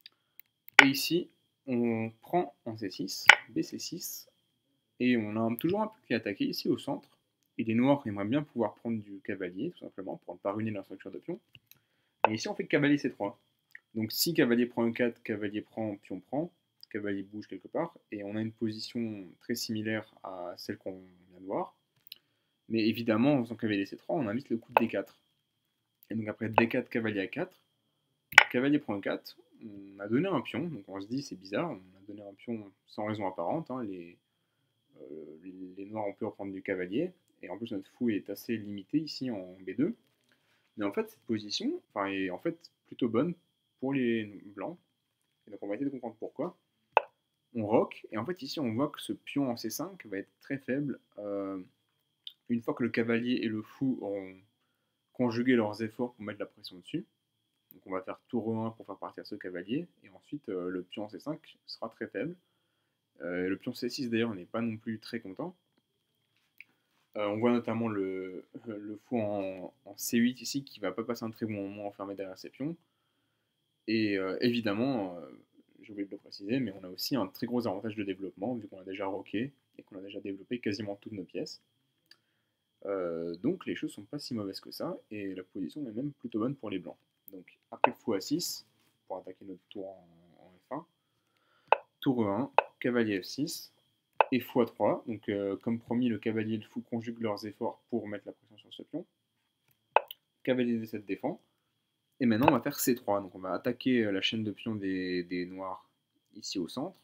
Et ici, on prend en C six, B C six, et on a toujours un peu qui est attaqué ici au centre. Et les noirs aimeraient bien pouvoir prendre du cavalier, tout simplement, pour ne pas ruiner leur structure de pion. Et ici, on fait cavalier C trois. Donc si cavalier prend E quatre, cavalier prend, pion prend, cavalier bouge quelque part, et on a une position très similaire à celle qu'on vient de voir. Mais évidemment, en faisant cavalier C trois, on invite le coup de D quatre. Et donc après D quatre, cavalier A quatre, cavalier prend E quatre, on a donné un pion, donc on se dit c'est bizarre, on a donné un pion sans raison apparente, hein, les, euh, les noirs ont pu reprendre du cavalier, et en plus notre fou est assez limité ici en B deux. Mais en fait cette position enfin, est en fait plutôt bonne pour les blancs, et donc on va essayer de comprendre pourquoi. On rock, et en fait ici on voit que ce pion en C cinq va être très faible, euh, une fois que le cavalier et le fou auront conjugué leurs efforts pour mettre la pression dessus. Donc on va faire tour E un pour faire partir ce cavalier, et ensuite euh, le pion C cinq sera très faible. Euh, le pion C six d'ailleurs n'est pas non plus très content. Euh, on voit notamment le, le fou en, en C huit ici qui va pas passer un très bon moment enfermé derrière ses pions. Et euh, évidemment, euh, j'ai oublié de le préciser, mais on a aussi un très gros avantage de développement vu qu'on a déjà rocké et qu'on a déjà développé quasiment toutes nos pièces. Euh, donc les choses sont pas si mauvaises que ça, et la position est même plutôt bonne pour les blancs. Donc après fou A six, pour attaquer notre tour en, en F un, tour E un, cavalier F six, et fou A trois, donc euh, comme promis, le cavalier et le fou conjuguent leurs efforts pour mettre la pression sur ce pion. Cavalier D sept défend, et maintenant on va faire C trois, donc on va attaquer la chaîne de pions des, des noirs ici au centre,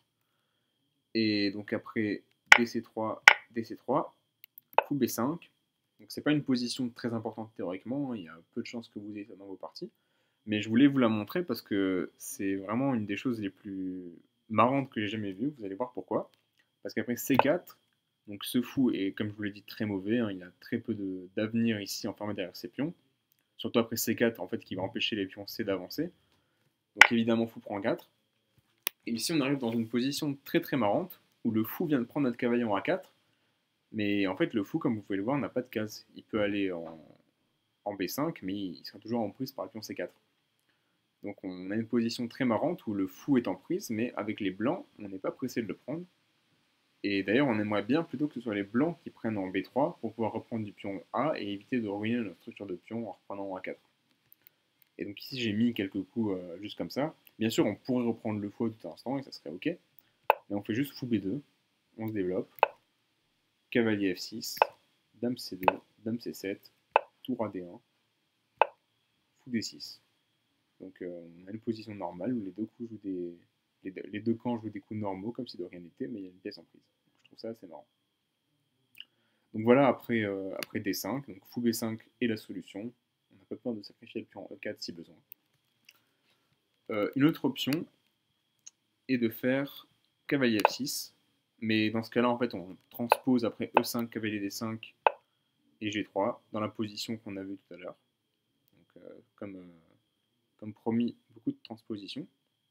et donc après D C trois, D C trois, fou B cinq. Donc c'est pas une position très importante théoriquement, il y a peu de chances que vous ayez ça dans vos parties. Mais je voulais vous la montrer parce que c'est vraiment une des choses les plus marrantes que j'ai jamais vues, vous allez voir pourquoi. Parce qu'après C quatre, donc ce fou est, comme je vous l'ai dit, très mauvais, hein, il a très peu d'avenir ici enfermé derrière ses pions. Surtout après C quatre, en fait, qui va empêcher les pions C d'avancer. Donc évidemment, fou prend quatre. Et ici, on arrive dans une position très très marrante, où le fou vient de prendre notre cavalier en A quatre, mais en fait, le fou, comme vous pouvez le voir, n'a pas de case. Il peut aller en, en B cinq, mais il sera toujours en prise par le pion C quatre. Donc on a une position très marrante où le fou est en prise, mais avec les blancs, on n'est pas pressé de le prendre. Et d'ailleurs, on aimerait bien plutôt que ce soit les blancs qui prennent en B trois pour pouvoir reprendre du pion A et éviter de ruiner notre structure de pion en reprenant en A quatre. Et donc ici, j'ai mis quelques coups euh, juste comme ça. Bien sûr, on pourrait reprendre le fou à tout instant et ça serait ok. Mais on fait juste fou B deux, on se développe, cavalier F six, dame C deux, dame C sept, tour A D un, fou D six. Donc euh, on a une position normale où les deux coups jouent des... Les deux, les deux camps jouent des coups normaux comme si de rien n'était, mais il y a une pièce en prise. Donc, je trouve ça assez marrant. Donc voilà, après, euh, après D cinq, donc fou B cinq est la solution. On n'a pas peur de sacrifier le pion E quatre si besoin. Euh, une autre option est de faire cavalier F six, mais dans ce cas-là, en fait, on transpose après E cinq, cavalier D cinq et G trois dans la position qu'on a vue tout à l'heure. Donc, euh, comme, euh, comme promis, beaucoup de transpositions.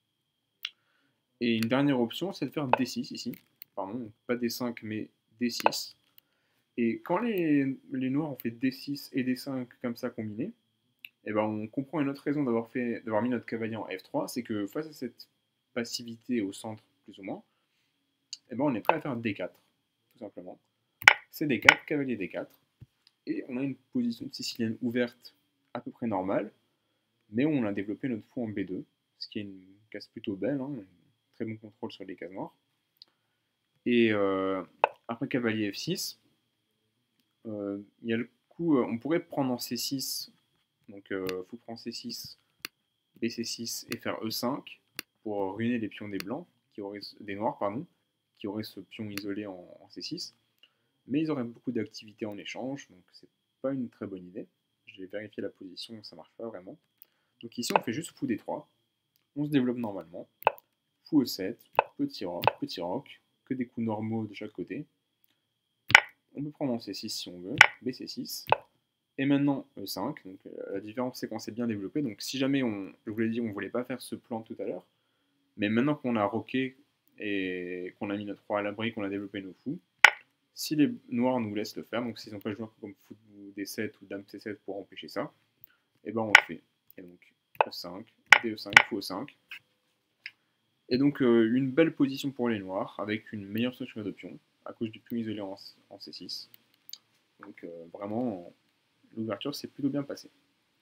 Et une dernière option, c'est de faire D six ici. Pardon, pas D cinq, mais D six. Et quand les, les noirs ont fait D six et D cinq comme ça combinés, eh ben on comprend une autre raison d'avoir fait, d'avoir mis notre cavalier en F trois, c'est que face à cette passivité au centre, plus ou moins, eh ben on est prêt à faire D quatre, tout simplement. C'est D quatre, cavalier D quatre, et on a une position sicilienne ouverte à peu près normale, mais on a développé notre fou en B deux, ce qui est une case plutôt belle, hein, un très bon contrôle sur les cases noires. Et euh, après cavalier F six, euh, il y a le coup, euh, on pourrait prendre en C six, donc euh, fou prend C six, B C six et faire E cinq pour ruiner les pions des blancs, qui auraient, des noirs, pardon, qui auraient ce pion isolé en, en C six. Mais ils auraient beaucoup d'activité en échange, donc c'est pas une très bonne idée. J'ai vérifié la position, ça marche pas vraiment. Donc ici on fait juste fou D trois, on se développe normalement, fou E sept, petit roc, petit roc, que des coups normaux de chaque côté. On peut prendre en C six si on veut, B C six, et maintenant E cinq, donc euh, la différence c'est qu'on s'est bien développé, donc si jamais on, je vous l'ai dit, on voulait pas faire ce plan tout à l'heure, mais maintenant qu'on a roqué et qu'on a mis notre roi à l'abri, qu'on a développé nos fous, si les noirs nous laissent le faire, donc s'ils n'ont pas joué un coup comme fou D sept ou dame C sept pour empêcher ça, et ben on le fait. Et donc E cinq, D E cinq, fou E cinq. Et donc euh, une belle position pour les noirs, avec une meilleure structure de pion, à cause du pion isolé en, en C six. Donc euh, vraiment, l'ouverture s'est plutôt bien passée.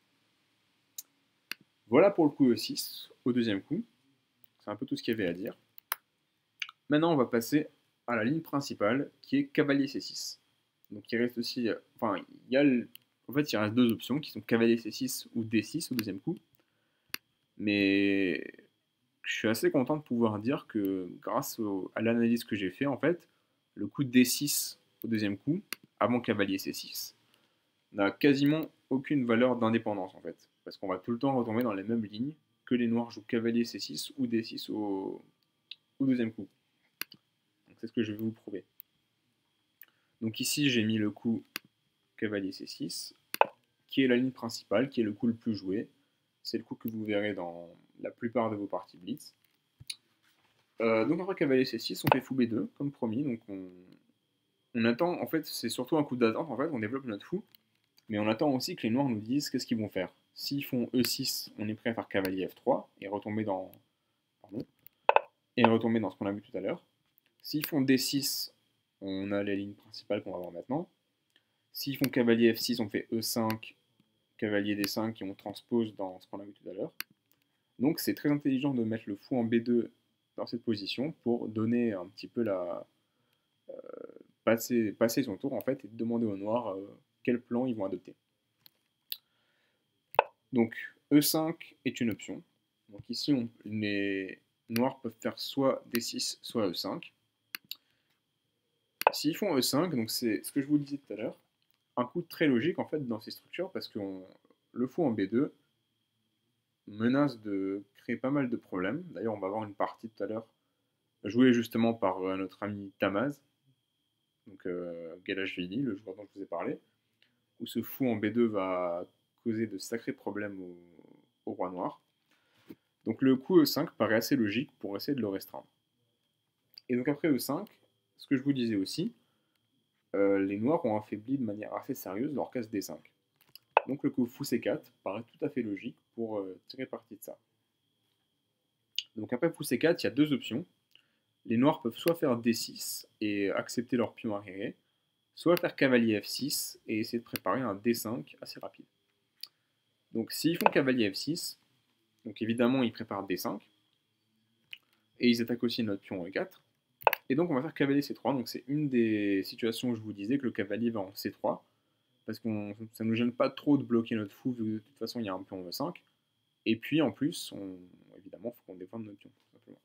Voilà pour le coup E six, au deuxième coup. C'est un peu tout ce qu'il y avait à dire. Maintenant, on va passer à la ligne principale, qui est cavalier C six. Donc il reste aussi... Enfin, il y a... Le, en fait, il reste deux options, qui sont cavalier C six ou D six au deuxième coup. Mais je suis assez content de pouvoir dire que grâce au, à l'analyse que j'ai fait, en fait, le coup D six au deuxième coup, avant cavalier C six, n'a quasiment aucune valeur d'indépendance, en fait. Parce qu'on va tout le temps retomber dans les mêmes lignes que les noirs jouent cavalier C six ou D six au, au deuxième coup. Donc c'est ce que je vais vous prouver. Donc ici, j'ai mis le coup cavalier C six, qui est la ligne principale, qui est le coup le plus joué. C'est le coup que vous verrez dans la plupart de vos parties blitz. Euh, donc après cavalier C six, on fait fou B deux, comme promis. Donc on, on attend, en fait, c'est surtout un coup d'attente, en fait, on développe notre fou. Mais on attend aussi que les noirs nous disent qu'est-ce qu'ils vont faire. S'ils font E six, on est prêt à faire cavalier F trois, et retomber dans... Pardon. Et retomber dans ce qu'on a vu tout à l'heure. S'ils font D six, on a les lignes principales qu'on va voir maintenant. S'ils font cavalier F six, on fait E cinq, cavalier D cinq et on transpose dans ce qu'on a vu tout à l'heure. Donc c'est très intelligent de mettre le fou en B deux dans cette position pour donner un petit peu la... Euh, passer, passer son tour en fait et demander aux noirs euh, quel plan ils vont adopter. Donc E cinq est une option. Donc ici on, les noirs peuvent faire soit D six soit E cinq. S'ils font E cinq, donc c'est ce que je vous disais tout à l'heure, un coup très logique en fait dans ces structures parce que on, le fou en B deux menace de créer pas mal de problèmes. D'ailleurs, on va avoir une partie tout à l'heure jouée justement par euh, notre ami Tamaz, donc euh, Galashvili, le joueur dont je vous ai parlé, où ce fou en B deux va causer de sacrés problèmes au, au roi noir. Donc le coup E cinq paraît assez logique pour essayer de le restreindre. Et donc après E cinq, ce que je vous disais aussi, euh, les noirs ont affaibli de manière assez sérieuse leur case D cinq. Donc le coup fou C quatre paraît tout à fait logique pour euh, tirer parti de ça. Donc après fou C quatre, il y a deux options. les noirs peuvent soit faire D six et accepter leur pion arriéré, soit faire cavalier F six et essayer de préparer un D cinq assez rapide. Donc s'ils font cavalier F six, donc évidemment ils préparent D cinq, et ils attaquent aussi notre pion E quatre, et donc on va faire cavalier C trois, donc c'est une des situations où je vous disais que le cavalier va en C trois, parce que ça ne nous gêne pas trop de bloquer notre fou, vu que de toute façon il y a un pion E cinq, et puis en plus, on, évidemment, il faut qu'on défende notre pion, tout simplement.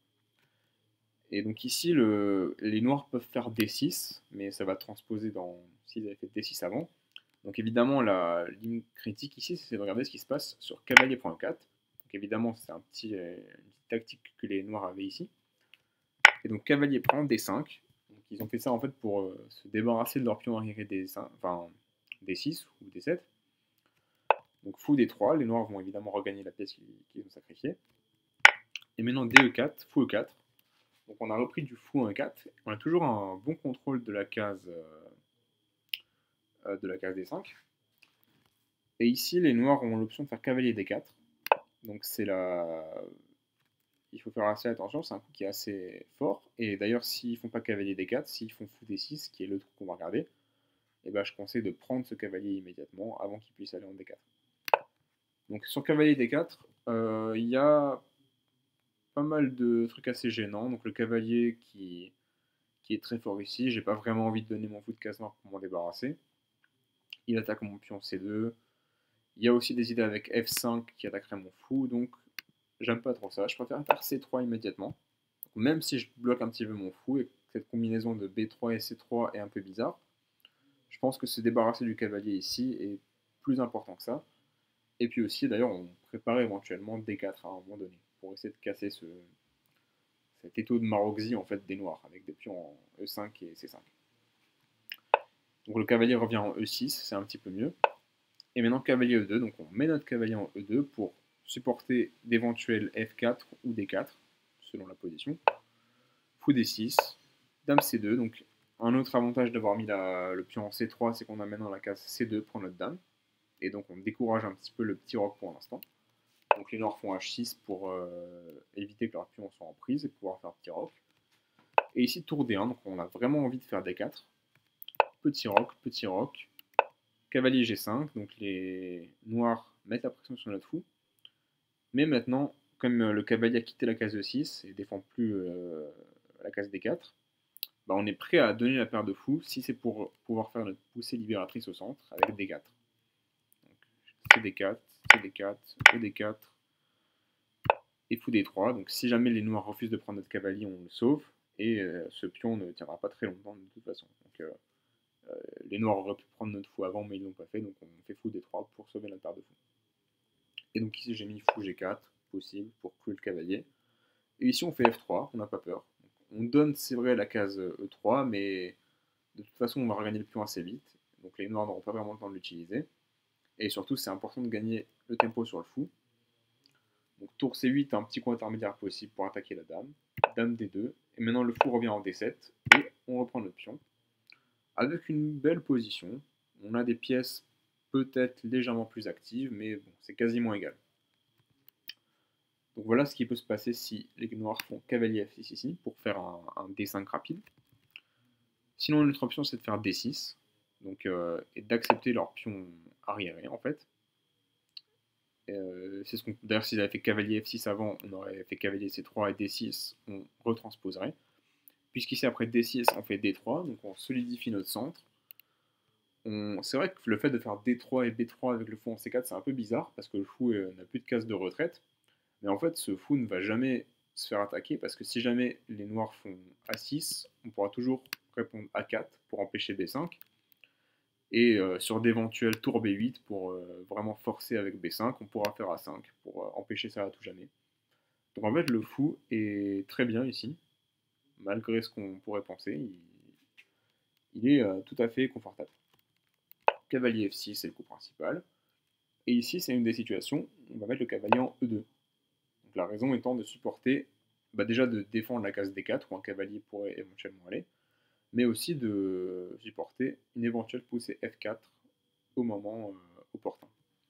Et donc ici, le, les noirs peuvent faire D six, mais ça va transposer dans, s'ils avaient fait D six avant. Donc évidemment, la ligne critique ici, c'est de regarder ce qui se passe sur cavalier point quatre. Donc évidemment, c'est un petit, euh, une petite tactique que les noirs avaient ici. Et donc cavalier prend D cinq. Donc ils ont fait ça en fait pour euh, se débarrasser de leur pion arriéré D cinq, enfin D six ou D sept. Donc fou D trois, les noirs vont évidemment regagner la pièce qu'ils ont sacrifiée. Et maintenant D E quatre, fou E quatre. Donc on a repris du fou E quatre. On a toujours un bon contrôle de la case, euh, de la case D cinq. Et ici, les noirs ont l'option de faire cavalier D quatre. Donc c'est la... Il faut faire assez attention, c'est un coup qui est assez fort. Et d'ailleurs, s'ils font pas cavalier D quatre, s'ils font fou D six, qui est le truc qu'on va regarder, et ben, je conseille de prendre ce cavalier immédiatement avant qu'il puisse aller en D quatre. Donc sur cavalier D quatre, il euh, y a pas mal de trucs assez gênants. Donc le cavalier qui, qui est très fort ici, j'ai pas vraiment envie de donner mon fou de case noire pour m'en débarrasser. Il attaque mon pion C deux. Il y a aussi des idées avec F cinq qui attaquerait mon fou, donc j'aime pas trop ça. Je préfère faire C trois immédiatement. Donc, même si je bloque un petit peu mon fou et que cette combinaison de B trois et C trois est un peu bizarre, je pense que se débarrasser du cavalier ici est plus important que ça. Et puis aussi, d'ailleurs, on prépare éventuellement D quatre à un moment donné pour essayer de casser ce, cet étau de Maroxy en fait des noirs avec des pions en E cinq et C cinq. Donc le cavalier revient en E six, c'est un petit peu mieux. Et maintenant cavalier E deux, donc on met notre cavalier en E deux pour supporter d'éventuels F quatre ou D quatre, selon la position. Fou D six, dame C deux, donc un autre avantage d'avoir mis la, le pion en C trois, c'est qu'on a maintenant la case C deux pour notre dame. Et donc on décourage un petit peu le petit roc pour l'instant. Donc les noirs font H six pour euh, éviter que leurs pions soient en prise et pouvoir faire petit roc. Et ici tour D un, donc on a vraiment envie de faire D quatre. Petit roc, petit roc. Cavalier G cinq, donc les noirs mettent la pression sur notre fou. Mais maintenant, comme le cavalier a quitté la case E six et défend plus euh, la case D quatre, bah on est prêt à donner la paire de fous si c'est pour pouvoir faire notre poussée libératrice au centre avec D quatre. Donc, C D quatre, C D quatre, E D quatre et fou D trois. Donc si jamais les noirs refusent de prendre notre cavalier, on le sauve. Et euh, ce pion ne tiendra pas très longtemps de toute façon. Donc, euh, euh, les noirs auraient pu prendre notre fou avant, mais ils l'ont pas fait. Donc on fait fou D trois pour sauver notre paire de fous. Et donc ici j'ai mis fou G quatre, possible, pour clouer le cavalier. Et ici on fait F trois, on n'a pas peur. Donc, on donne, c'est vrai, la case E trois, mais de toute façon on va regagner le pion assez vite. Donc les noirs n'auront pas vraiment le temps de l'utiliser. Et surtout c'est important de gagner le tempo sur le fou. Donc tour C huit, un petit coup intermédiaire possible pour attaquer la dame. Dame D deux. Et maintenant le fou revient en D sept. Et on reprend notre pion. Avec une belle position. On a des pièces peut-être légèrement plus actives, mais bon, c'est quasiment égal. Donc voilà ce qui peut se passer si les noirs font cavalier F six ici, pour faire un, un D cinq rapide. Sinon, notre option, c'est de faire D six, donc, euh, et d'accepter leur pion arriéré, en fait. Euh, c'est ce qu'on, d'ailleurs, s'ils avaient fait cavalier F six avant, on aurait fait cavalier C trois et D six, on retransposerait. Puisqu'ici, après D six, on fait D trois, donc on solidifie notre centre. C'est vrai que le fait de faire D trois et B trois avec le fou en C quatre, c'est un peu bizarre, parce que le fou euh, n'a plus de case de retraite. Mais en fait, ce fou ne va jamais se faire attaquer, parce que si jamais les noirs font A six, on pourra toujours répondre A quatre pour empêcher B cinq. Et euh, sur d'éventuels tours B huit, pour euh, vraiment forcer avec B cinq, on pourra faire A cinq pour euh, empêcher ça à tout jamais. Donc en fait, le fou est très bien ici, malgré ce qu'on pourrait penser. Il, il est euh, tout à fait confortable. Cavalier F six, c'est le coup principal. Et ici, c'est une des situations où on va mettre le cavalier en E deux. Donc la raison étant de supporter, bah déjà de défendre la case D quatre, où un cavalier pourrait éventuellement aller, mais aussi de supporter une éventuelle poussée F quatre au moment euh, opportun.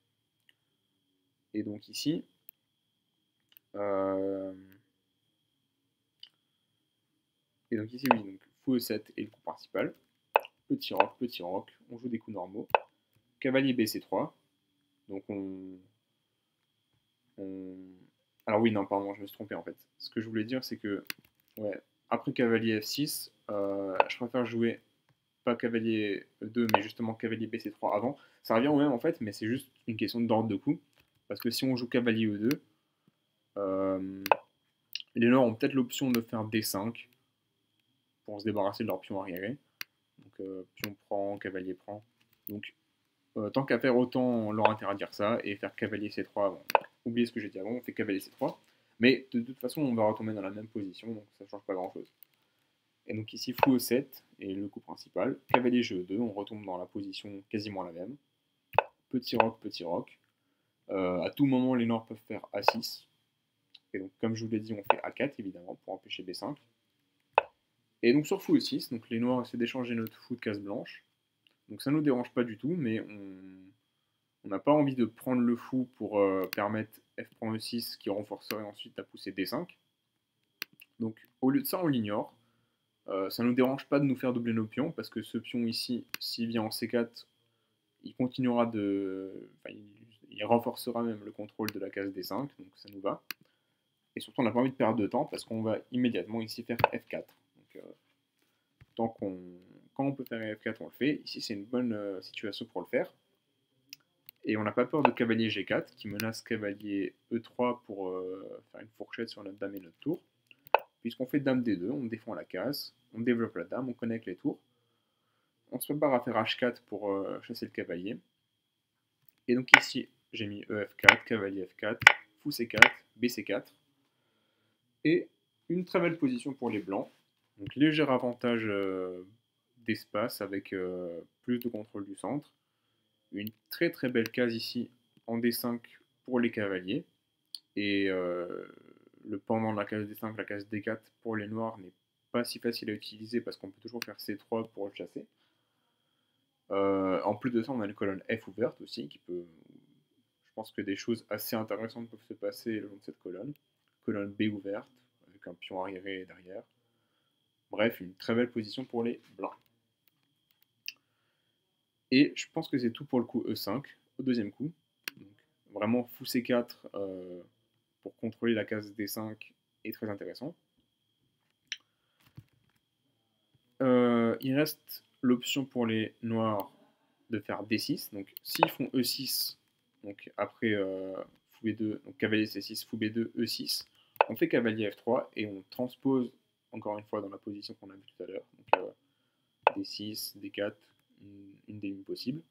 Et donc ici, euh, Et donc ici, oui, donc fou E sept et le coup principal. Petit roc, petit roc, on joue des coups normaux. Cavalier B C trois. Donc on... on... Alors oui, non, pardon, je me suis trompé en fait. Ce que je voulais dire, c'est que, ouais, après cavalier F six, euh, je préfère jouer pas cavalier E deux, mais justement cavalier B C trois avant. Ça revient au même en fait, mais c'est juste une question d'ordre de coup. Parce que si on joue cavalier E deux, euh, les noirs ont peut-être l'option de faire D cinq pour se débarrasser de leur pion arriéré. Donc euh, pion prend, cavalier prend. Donc euh, tant qu'à faire, autant leur interdire ça et faire cavalier C trois avant. Oubliez ce que j'ai dit avant, on fait cavalier C trois. Mais de toute façon, on va retomber dans la même position, donc ça ne change pas grand-chose. Et donc ici, fou E sept et le coup principal. Cavalier G E deux, on retombe dans la position quasiment la même. Petit roc, petit roc. Euh, à tout moment, les noirs peuvent faire A six. Et donc, comme je vous l'ai dit, on fait A quatre, évidemment, pour empêcher B cinq. Et donc sur fou E six, donc les noirs essaient d'échanger notre fou de case blanche. Donc ça ne nous dérange pas du tout, mais on n'a pas envie de prendre le fou pour euh, permettre F prend E six qui renforcerait ensuite la poussée D cinq. Donc au lieu de ça, on l'ignore. Euh, ça ne nous dérange pas de nous faire doubler nos pions, parce que ce pion ici, s'il vient en C quatre, il continuera de... Enfin, il, il renforcera même le contrôle de la case D cinq, donc ça nous va. Et surtout, on n'a pas envie de perdre de temps, parce qu'on va immédiatement ici faire F quatre. Donc, euh, tant qu'on... Quand on peut faire F quatre, on le fait. Ici, c'est une bonne euh, situation pour le faire. Et on n'a pas peur de cavalier G quatre, qui menace cavalier E trois pour euh, faire une fourchette sur notre dame et notre tour. Puisqu'on fait dame D deux, on défend la case, on développe la dame, on connecte les tours. On se prépare à faire H quatre pour euh, chasser le cavalier. Et donc ici, j'ai mis E F quatre, cavalier F quatre, fou C quatre, B C quatre. Et une très belle position pour les blancs. Donc léger avantage euh, d'espace avec euh, plus de contrôle du centre. Une très très belle case ici en D cinq pour les cavaliers. Et euh, le pendant de la case D cinq, la case D quatre pour les noirs n'est pas si facile à utiliser parce qu'on peut toujours faire C trois pour le chasser. Euh, en plus de ça, on a une colonne F ouverte aussi qui peut... Je pense que des choses assez intéressantes peuvent se passer le long de cette colonne. Colonne B ouverte avec un pion arriéré derrière. Bref, une très belle position pour les blancs. Et je pense que c'est tout pour le coup E cinq, au deuxième coup. Donc, vraiment fou C quatre euh, pour contrôler la case D cinq est très intéressant. Euh, il reste l'option pour les noirs de faire D six. Donc s'ils font E six, donc après euh, fou B deux, donc cavalier C six, fou B deux, E six, on fait cavalier F trois et on transpose encore une fois dans la position qu'on a vue tout à l'heure. Donc euh, D six, D quatre, une, une des lignes possibles.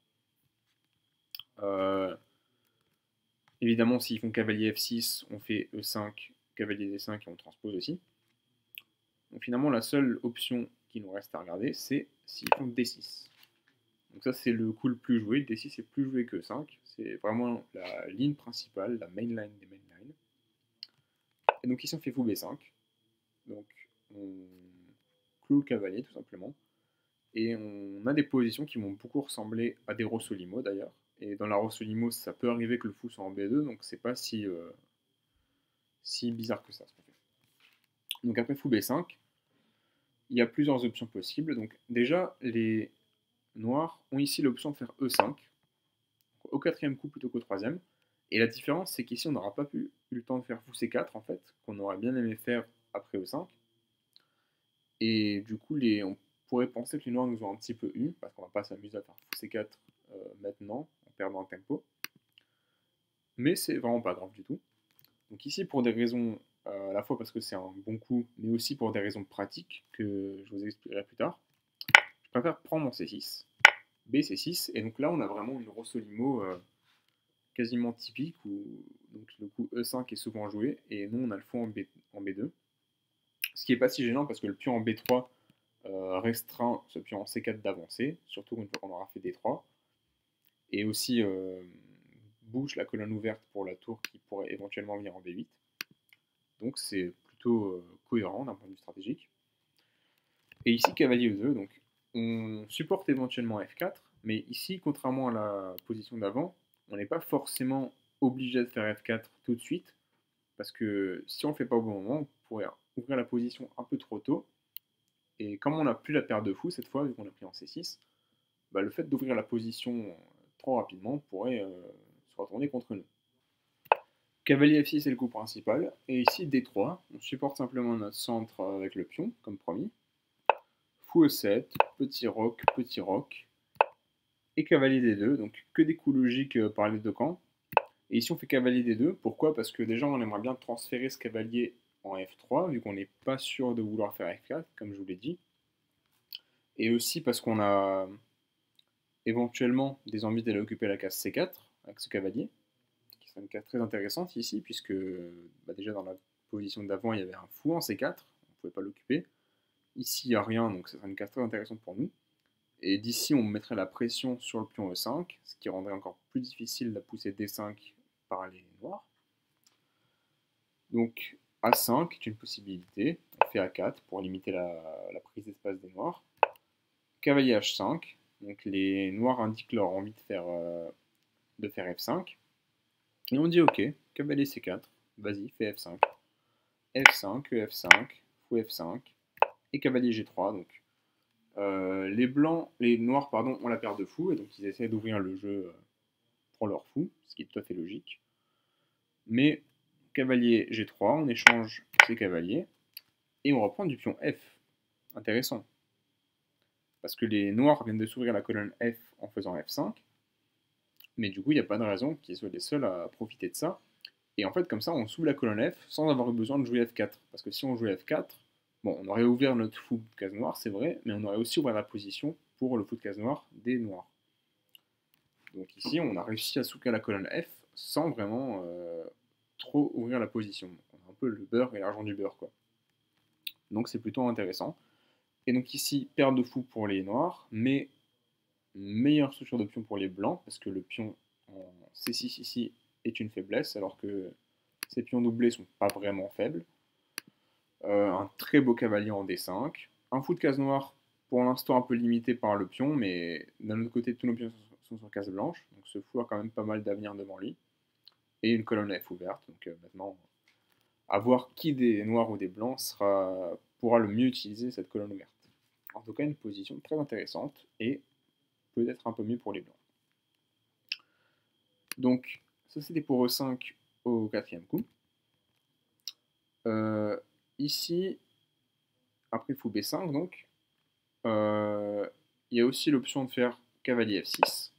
Euh, évidemment, s'ils font cavalier F six, on fait E cinq, cavalier D cinq et on transpose aussi. Donc finalement, la seule option qui nous reste à regarder, c'est s'ils font D six. Donc ça, c'est le coup le plus joué. D six est plus joué que E cinq. C'est vraiment la ligne principale, la main line des main lines. Et donc ici, on fait fou B cinq. Donc on cloue le cavalier, tout simplement. Et on a des positions qui vont beaucoup ressembler à des Rossolimo, d'ailleurs. Et dans la Rossolimo, ça peut arriver que le fou soit en B deux, donc c'est pas si, euh, si bizarre que ça, ce qu'on fait. Donc après fou B cinq, il y a plusieurs options possibles. Donc déjà, les noirs ont ici l'option de faire E cinq, au quatrième coup plutôt qu'au troisième. Et la différence, c'est qu'ici, on n'aura pas pu, eu le temps de faire fou C quatre, en fait, qu'on aurait bien aimé faire après E cinq. Et du coup, les, on pourrait penser que les noirs nous ont un petit peu eu, parce qu'on va pas s'amuser à faire fou C quatre euh, maintenant, en perdant en tempo. Mais c'est vraiment pas grave du tout. Donc ici, pour des raisons, euh, à la fois parce que c'est un bon coup, mais aussi pour des raisons pratiques, que je vous expliquerai plus tard, je préfère prendre mon C six, B C six, et donc là, on a vraiment une Rossolimo euh, quasiment typique, où donc, le coup E cinq est souvent joué, et nous, on a le fou en, B, en B deux. Ce qui n'est pas si gênant, parce que le pion en B trois euh, restreint ce pion en C quatre d'avancer, surtout une fois qu'on aura fait D trois, et aussi euh, bouge la colonne ouverte pour la tour qui pourrait éventuellement venir en B huit. Donc c'est plutôt euh, cohérent d'un point de vue stratégique. Et ici, cavalier E deux, donc on supporte éventuellement F quatre, mais ici, contrairement à la position d'avant, on n'est pas forcément obligé de faire F quatre tout de suite, parce que si on ne le fait pas au bon moment, on pourrait ouvrir la position un peu trop tôt, Et comme on n'a plus la paire de fous cette fois, vu qu'on a pris en C six, bah, le fait d'ouvrir la position trop rapidement pourrait euh, se retourner contre nous. Cavalier F six est le coup principal, et ici D trois, on supporte simplement notre centre avec le pion, comme promis. Fou E sept, petit roc, petit roc, et cavalier D deux, donc que des coups logiques par les deux camps. Et ici on fait cavalier D deux, pourquoi? Parce que déjà on aimerait bien transférer ce cavalier en F trois, vu qu'on n'est pas sûr de vouloir faire F quatre, comme je vous l'ai dit. Et aussi parce qu'on a éventuellement des envies d'aller occuper la case C quatre avec ce cavalier, qui serait une case très intéressante ici, puisque bah déjà dans la position d'avant il y avait un fou en C quatre, on ne pouvait pas l'occuper. Ici il n'y a rien, donc ce serait une case très intéressante pour nous. Et d'ici on mettrait la pression sur le pion E cinq, ce qui rendrait encore plus difficile la poussée D cinq par les noirs. Donc A cinq est une possibilité, on fait A quatre pour limiter la, la prise d'espace des noirs. Cavalier H cinq, donc les noirs indiquent leur envie de faire, euh, de faire F cinq. Et on dit ok, cavalier C quatre, vas-y, fais F cinq. F cinq, F cinq, fou F cinq, et cavalier G trois. Donc euh, les blancs, les noirs pardon, ont la paire de fous, et donc ils essaient d'ouvrir le jeu euh, pour leur fou, ce qui est tout à fait logique. Mais cavalier G trois, on échange ces cavaliers, et on reprend du pion F. Intéressant. Parce que les noirs viennent de s'ouvrir la colonne F en faisant F cinq, mais du coup, il n'y a pas de raison qu'ils soient les seuls à profiter de ça. Et en fait, comme ça, on s'ouvre la colonne F sans avoir eu besoin de jouer F quatre. Parce que si on jouait F quatre, bon, on aurait ouvert notre fou de case noire, c'est vrai, mais on aurait aussi ouvert la position pour le fou de case noire des noirs. Donc ici, on a réussi à s'ouvrir la colonne F sans vraiment euh, trop ouvrir la position. On a un peu le beurre et l'argent du beurre, quoi. Donc c'est plutôt intéressant. Et donc ici, paire de fous pour les noirs, mais meilleure structure de pion pour les blancs, parce que le pion en C six ici est une faiblesse, alors que ces pions doublés sont pas vraiment faibles. Euh, un très beau cavalier en D cinq. Un fou de case noire, pour l'instant un peu limité par le pion, mais d'un autre côté, tous nos pions sont sur case blanche, donc ce fou a quand même pas mal d'avenir devant lui. Et une colonne F ouverte, donc euh, maintenant, à voir qui des noirs ou des blancs sera, pourra le mieux utiliser cette colonne ouverte. En tout cas, une position très intéressante, et peut-être un peu mieux pour les blancs. Donc, ça c'était pour E cinq au quatrième coup. Euh, ici, après fou B cinq, donc, euh, il y a aussi l'option de faire cavalier F six.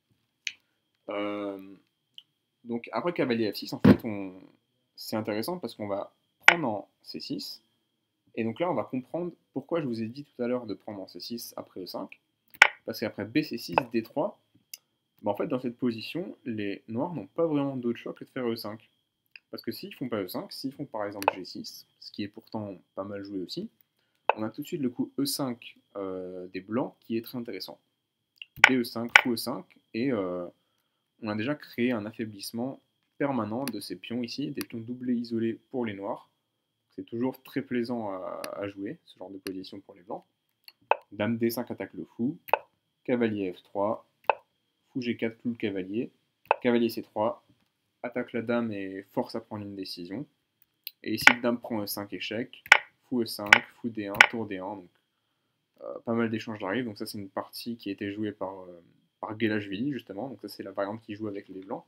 Euh, donc, après cavalier F six, en fait, on... c'est intéressant parce qu'on va prendre en C six. Et donc là, on va comprendre pourquoi je vous ai dit tout à l'heure de prendre en C six après E cinq. Parce qu'après B C six, D trois, bah en fait, dans cette position, les noirs n'ont pas vraiment d'autre choix que de faire E cinq. Parce que s'ils font pas E cinq, s'ils font par exemple G six, ce qui est pourtant pas mal joué aussi, on a tout de suite le coup E cinq euh, des blancs qui est très intéressant. D E cinq, fou E cinq, et euh, on a déjà créé un affaiblissement permanent de ces pions ici, des pions doublés isolés pour les noirs. C'est toujours très plaisant à, à jouer, ce genre de position pour les blancs. Dame D cinq attaque le fou, cavalier F trois, fou G quatre cloue le cavalier, cavalier C trois, attaque la dame et force à prendre une décision. Et ici, dame prend E cinq échec, fou E cinq, fou D un, tour D un. Donc, euh, pas mal d'échanges d'arrives. Donc, ça, c'est une partie qui a été jouée par, euh, par Guelashvili, justement. Donc, ça, c'est la variante qui joue avec les blancs.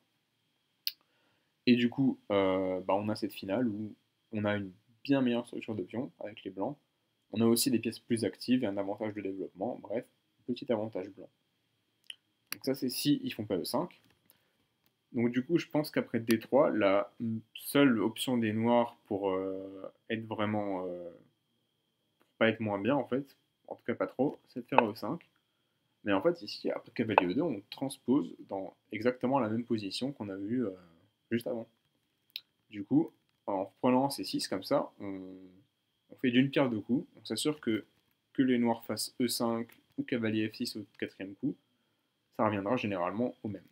Et du coup, euh, bah, on a cette finale où on a une bien meilleure structure de pion avec les blancs. On a aussi des pièces plus actives et un avantage de développement. Bref, petit avantage blanc. Donc, ça, c'est si ils font pas E cinq. Donc du coup, je pense qu'après D trois, la seule option des noirs pour euh, être vraiment... Euh, pour pas être moins bien en fait, en tout cas pas trop, c'est de faire E cinq. Mais en fait ici, après cavalier E deux, on transpose dans exactement la même position qu'on a vu euh, juste avant. Du coup, en prenant C six comme ça, on, on fait d'une pierre deux coups, on s'assure que, que les noirs fassent E cinq ou cavalier F six au quatrième coup, ça reviendra généralement au même.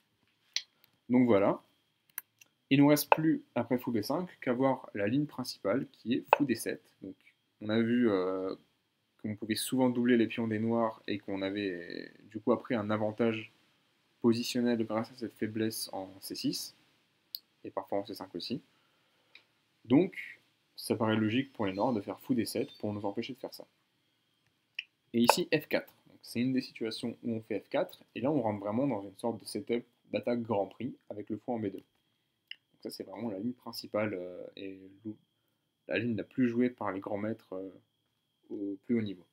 Donc voilà. Il nous reste plus, après fou B cinq, qu'à voir la ligne principale qui est fou D sept. Donc, on a vu euh, qu'on pouvait souvent doubler les pions des noirs et qu'on avait du coup après un avantage positionnel grâce à cette faiblesse en C six et parfois en C cinq aussi. Donc, ça paraît logique pour les noirs de faire fou D sept pour nous empêcher de faire ça. Et ici F quatre. C'est une des situations où on fait F quatre, et là on rentre vraiment dans une sorte de setup d'attaque Grand Prix avec le fou en B deux. Donc ça c'est vraiment la ligne principale euh, et la ligne la plus jouée par les grands maîtres euh, au plus haut niveau.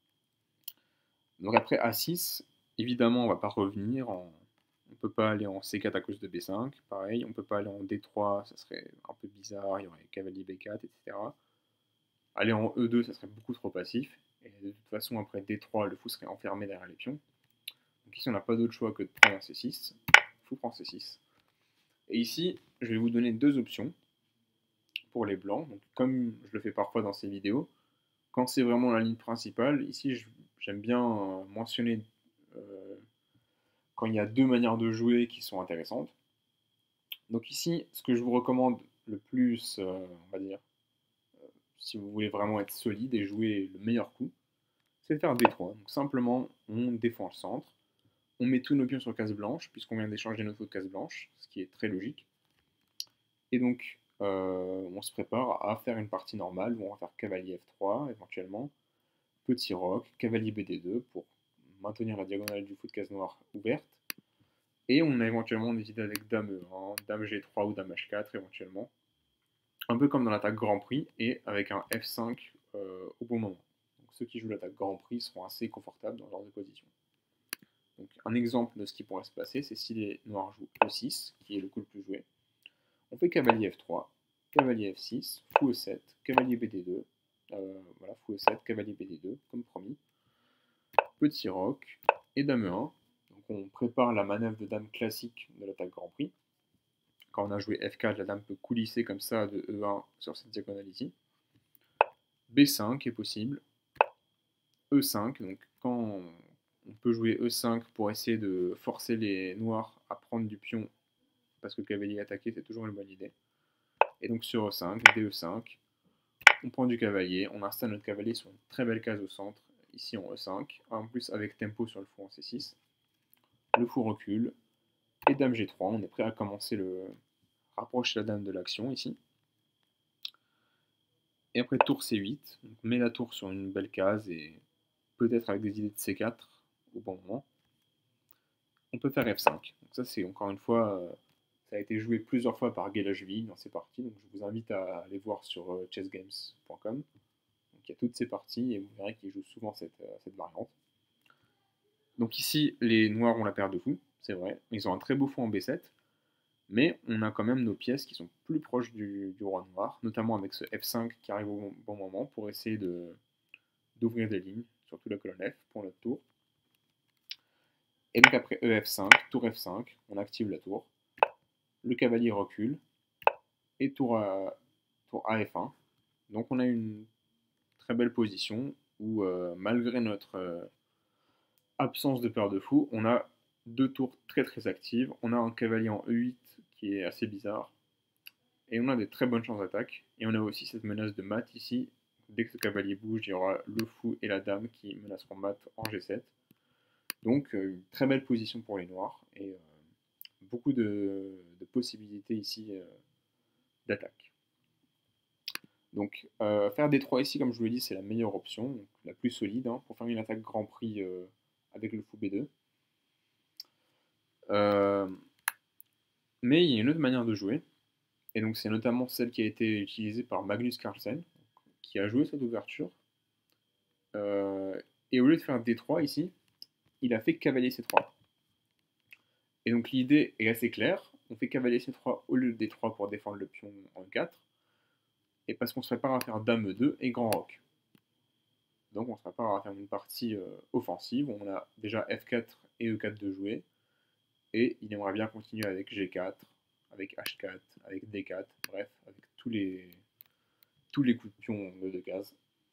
Donc après A six, évidemment on ne va pas revenir, en... on ne peut pas aller en C quatre à cause de B cinq, pareil, on ne peut pas aller en D trois, ça serait un peu bizarre, il y aurait cavalier B quatre, et cetera. Aller en E deux, ça serait beaucoup trop passif, et de toute façon après D trois, le fou serait enfermé derrière les pions. Donc ici on n'a pas d'autre choix que de prendre un C six, fou prend C six. Et ici, je vais vous donner deux options pour les blancs, donc comme je le fais parfois dans ces vidéos. Quand c'est vraiment la ligne principale, ici j'aime bien mentionner euh, quand il y a deux manières de jouer qui sont intéressantes. Donc ici, ce que je vous recommande le plus, euh, on va dire, euh, si vous voulez vraiment être solide et jouer le meilleur coup, c'est de faire D trois. Donc simplement, on défend le centre, on met tous nos pions sur case blanche, puisqu'on vient d'échanger notre autre case blanche, ce qui est très logique. Et donc, euh, on se prépare à faire une partie normale, où on va faire cavalier F trois, éventuellement, petit roc, cavalier B D deux, pour maintenir la diagonale du fou de case noire ouverte. Et on a éventuellement des idées avec dame E un, dame G trois ou dame H quatre éventuellement. Un peu comme dans l'attaque Grand Prix, et avec un F cinq euh, au bon moment. Donc ceux qui jouent l'attaque Grand Prix seront assez confortables dans ce genre de position. Donc un exemple de ce qui pourrait se passer, c'est si les noirs jouent E six, qui est le coup le plus joué. On fait cavalier F trois, cavalier F six, fou E sept, cavalier B D deux, euh, voilà, fou E sept, cavalier B D deux, comme promis. Petit roc, et dame E un. Donc on prépare la manœuvre de dame classique de l'attaque Grand Prix. Quand on a joué F quatre, la dame peut coulisser comme ça de E un sur cette diagonale ici. B cinq est possible. E cinq, donc quand on peut jouer E cinq pour essayer de forcer les noirs à prendre du pion, parce que le cavalier attaqué, c'est toujours une bonne idée. Et donc sur E cinq, D E cinq, on prend du cavalier, on installe notre cavalier sur une très belle case au centre, ici en E cinq, en plus avec tempo sur le fou en C six. Le fou recule, et dame G trois, on est prêt à commencer le rapprocher la dame de l'action ici. Et après tour C huit, on met la tour sur une belle case et peut-être avec des idées de C quatre au bon moment. On peut faire F cinq. Donc ça c'est encore une fois, euh, ça a été joué plusieurs fois par Gelashvili dans ces parties, donc je vous invite à aller voir sur euh, chess games point com. Donc il y a toutes ces parties et vous verrez qu'ils jouent souvent cette, euh, cette variante. Donc ici les noirs ont la paire de fous, c'est vrai, ils ont un très beau fou en B sept. Mais on a quand même nos pièces qui sont plus proches du, du roi noir, notamment avec ce F cinq qui arrive au bon, bon moment pour essayer de, d'ouvrir des lignes, surtout la colonne F pour notre tour. Et donc après E F cinq, tour F cinq, on active la tour, le cavalier recule, et tour à, tour à F un. Donc on a une très belle position où euh, malgré notre euh, absence de paire de fou, on a deux tours très très actives. On a un cavalier en E huit qui est assez bizarre. Et on a des très bonnes chances d'attaque. Et on a aussi cette menace de mat ici. Dès que ce cavalier bouge, il y aura le fou et la dame qui menaceront mat en G sept. Donc euh, une très belle position pour les noirs. Et euh, beaucoup de, de possibilités ici euh, d'attaque. Donc euh, faire D trois ici, comme je vous l'ai dit, c'est la meilleure option. Donc, la plus solide hein, pour faire une attaque Grand Prix euh, avec le fou B deux. Euh, mais il y a une autre manière de jouer. Et donc c'est notamment celle qui a été utilisée par Magnus Carlsen, qui a joué cette ouverture. Euh, et au lieu de faire D trois ici, il a fait cavalier C trois. Et donc l'idée est assez claire. On fait cavalier C trois au lieu de D trois pour défendre le pion en E quatre. Et parce qu'on se prépare à faire dame E deux et grand roc. Donc on se prépare à faire une partie euh, offensive. On a déjà F quatre et E quatre de jouer. Et il aimerait bien continuer avec G quatre, avec H quatre, avec D quatre, bref, avec tous les, tous les coups de pion de deux cases.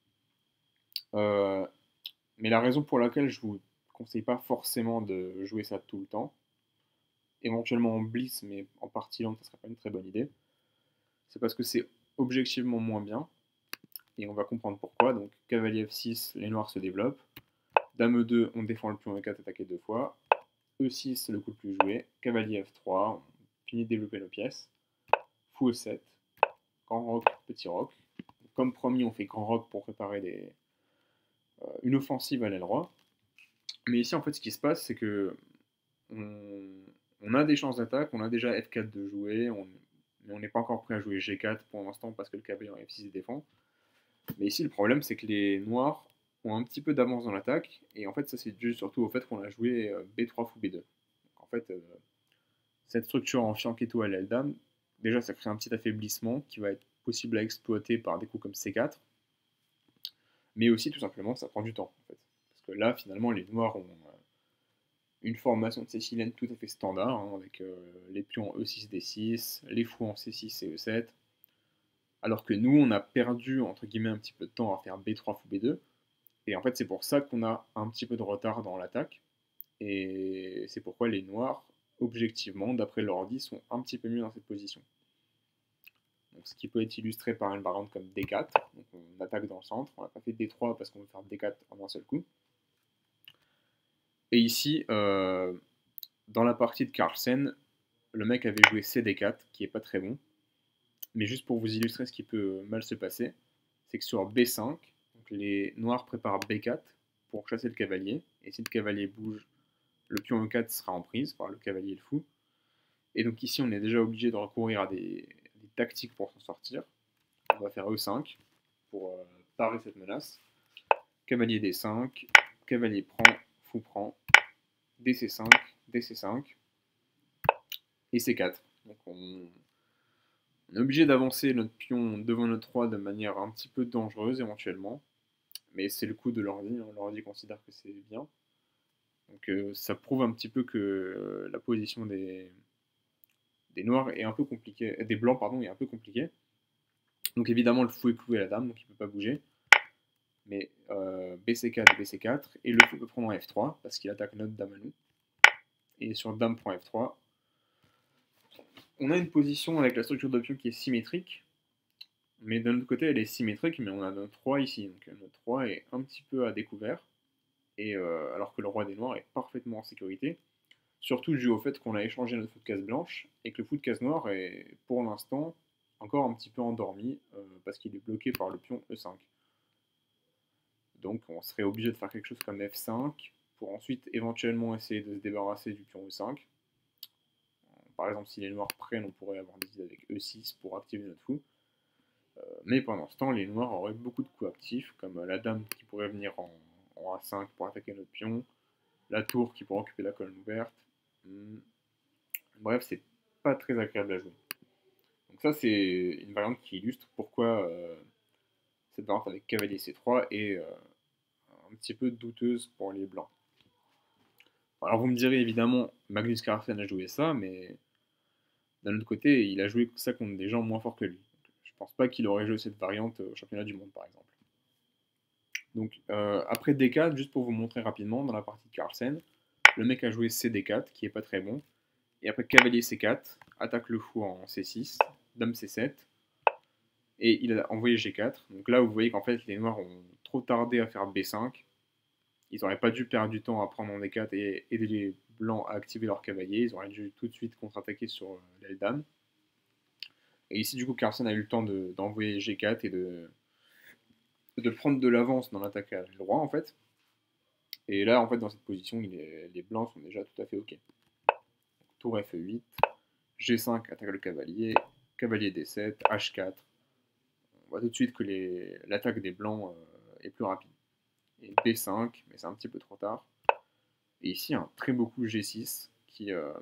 Euh, mais la raison pour laquelle je vous conseille pas forcément de jouer ça tout le temps, éventuellement en blitz, mais en partie lente, ça serait pas une très bonne idée, c'est parce que c'est objectivement moins bien, et on va comprendre pourquoi. Donc cavalier F six, les noirs se développent, dame E deux, on défend le pion E quatre attaqué deux fois, E six, c'est le coup le plus joué, cavalier F trois, on finit de développer nos pièces, fou E sept, grand roc, petit roc. Comme promis, on fait grand roc pour préparer des, euh, une offensive à l'aile roi. Mais ici, en fait, ce qui se passe, c'est que on, on a des chances d'attaque, on a déjà F quatre de jouer, on, mais on n'est pas encore prêt à jouer G quatre pour l'instant parce que le cavalier en F six défend. Mais ici, le problème, c'est que les noirs ont un petit peu d'avance dans l'attaque, et en fait, ça c'est dû surtout au fait qu'on a joué euh, B trois fou B deux. Donc, en fait, euh, cette structure en fianchetto à l'aile dame, déjà, ça crée un petit affaiblissement qui va être possible à exploiter par des coups comme C quatre, mais aussi, tout simplement, ça prend du temps, en fait. Parce que là, finalement, les noirs ont euh, une formation de sicilienne tout à fait standard, hein, avec euh, les pions E six D six, les fous en C six et E sept, alors que nous, on a perdu, entre guillemets, un petit peu de temps à faire B trois fou B deux, et en fait, c'est pour ça qu'on a un petit peu de retard dans l'attaque, et c'est pourquoi les noirs, objectivement, d'après l'ordi, sont un petit peu mieux dans cette position. Donc, ce qui peut être illustré par une variante comme D quatre, donc on attaque dans le centre, on n'a pas fait D trois parce qu'on veut faire D quatre en un seul coup. Et ici, euh, dans la partie de Carlsen, le mec avait joué C D quatre, qui est pas très bon, mais juste pour vous illustrer ce qui peut mal se passer, c'est que sur B cinq, donc les noirs préparent B quatre pour chasser le cavalier, et si le cavalier bouge, le pion E quatre sera en prise par le cavalier et le fou. Et donc ici, on est déjà obligé de recourir à des, des tactiques pour s'en sortir. On va faire E cinq pour euh, parer cette menace. Cavalier D cinq, cavalier prend, fou prend, D C cinq, D C cinq, et C quatre. Donc on, on est obligé d'avancer notre pion devant notre roi de manière un petit peu dangereuse éventuellement. Mais c'est le coup de l'ordi, hein. L'ordi considère que c'est bien. Donc euh, ça prouve un petit peu que euh, la position des, des noirs est un peu compliquée, des blancs pardon, est un peu compliquée. Donc évidemment le fou est cloué à la dame, donc il ne peut pas bouger. Mais euh, B C quatre, B C quatre, et le fou peut prendre en F trois, parce qu'il attaque notre dame à nous. Et sur dame prend F trois, on a une position avec la structure de pion qui est symétrique, mais d'un autre côté elle est symétrique, mais on a notre roi ici, donc notre roi est un petit peu à découvert, et euh, alors que le roi des noirs est parfaitement en sécurité, surtout dû au fait qu'on a échangé notre fou de case blanche, et que le fou de case noire est pour l'instant encore un petit peu endormi, euh, parce qu'il est bloqué par le pion E cinq. Donc on serait obligé de faire quelque chose comme F cinq, pour ensuite éventuellement essayer de se débarrasser du pion E cinq. Par exemple, si les noirs prennent, on pourrait avoir des idées avec E six pour activer notre fou. Euh, mais pendant ce temps, les noirs auraient beaucoup de coups actifs, comme la dame qui pourrait venir en, en A cinq pour attaquer notre pion, la tour qui pourrait occuper la colonne ouverte. Hmm. Bref, c'est pas très agréable à jouer. Donc ça, c'est une variante qui illustre pourquoi euh, cette variante avec cavalier C trois est euh, un petit peu douteuse pour les blancs. Alors vous me direz évidemment, Magnus Carlsen a joué ça, mais d'un autre côté, il a joué ça contre des gens moins forts que lui. Je pense pas qu'il aurait joué cette variante au championnat du monde, par exemple. Donc euh, après D quatre, juste pour vous montrer rapidement, dans la partie de Carlsen, le mec a joué C D quatre, qui est pas très bon. Et après cavalier C quatre, attaque le fou en C six, dame C sept, et il a envoyé G quatre. Donc là, vous voyez qu'en fait, les noirs ont trop tardé à faire B cinq. Ils n'auraient pas dû perdre du temps à prendre en D quatre et aider les blancs à activer leur cavalier. Ils auraient dû tout de suite contre-attaquer sur l'aile dame. Et ici, du coup, Carlsen a eu le temps d'envoyer de, G quatre et de, de prendre de l'avance dans l'attaque à l'aile droit, en fait. Et là, en fait, dans cette position, il est, les blancs sont déjà tout à fait OK. Tour F huit, G cinq attaque le cavalier, cavalier D sept, H quatre. On voit tout de suite que l'attaque des blancs euh, est plus rapide. Et B cinq, mais c'est un petit peu trop tard. Et ici, un très beau coup G six qui euh,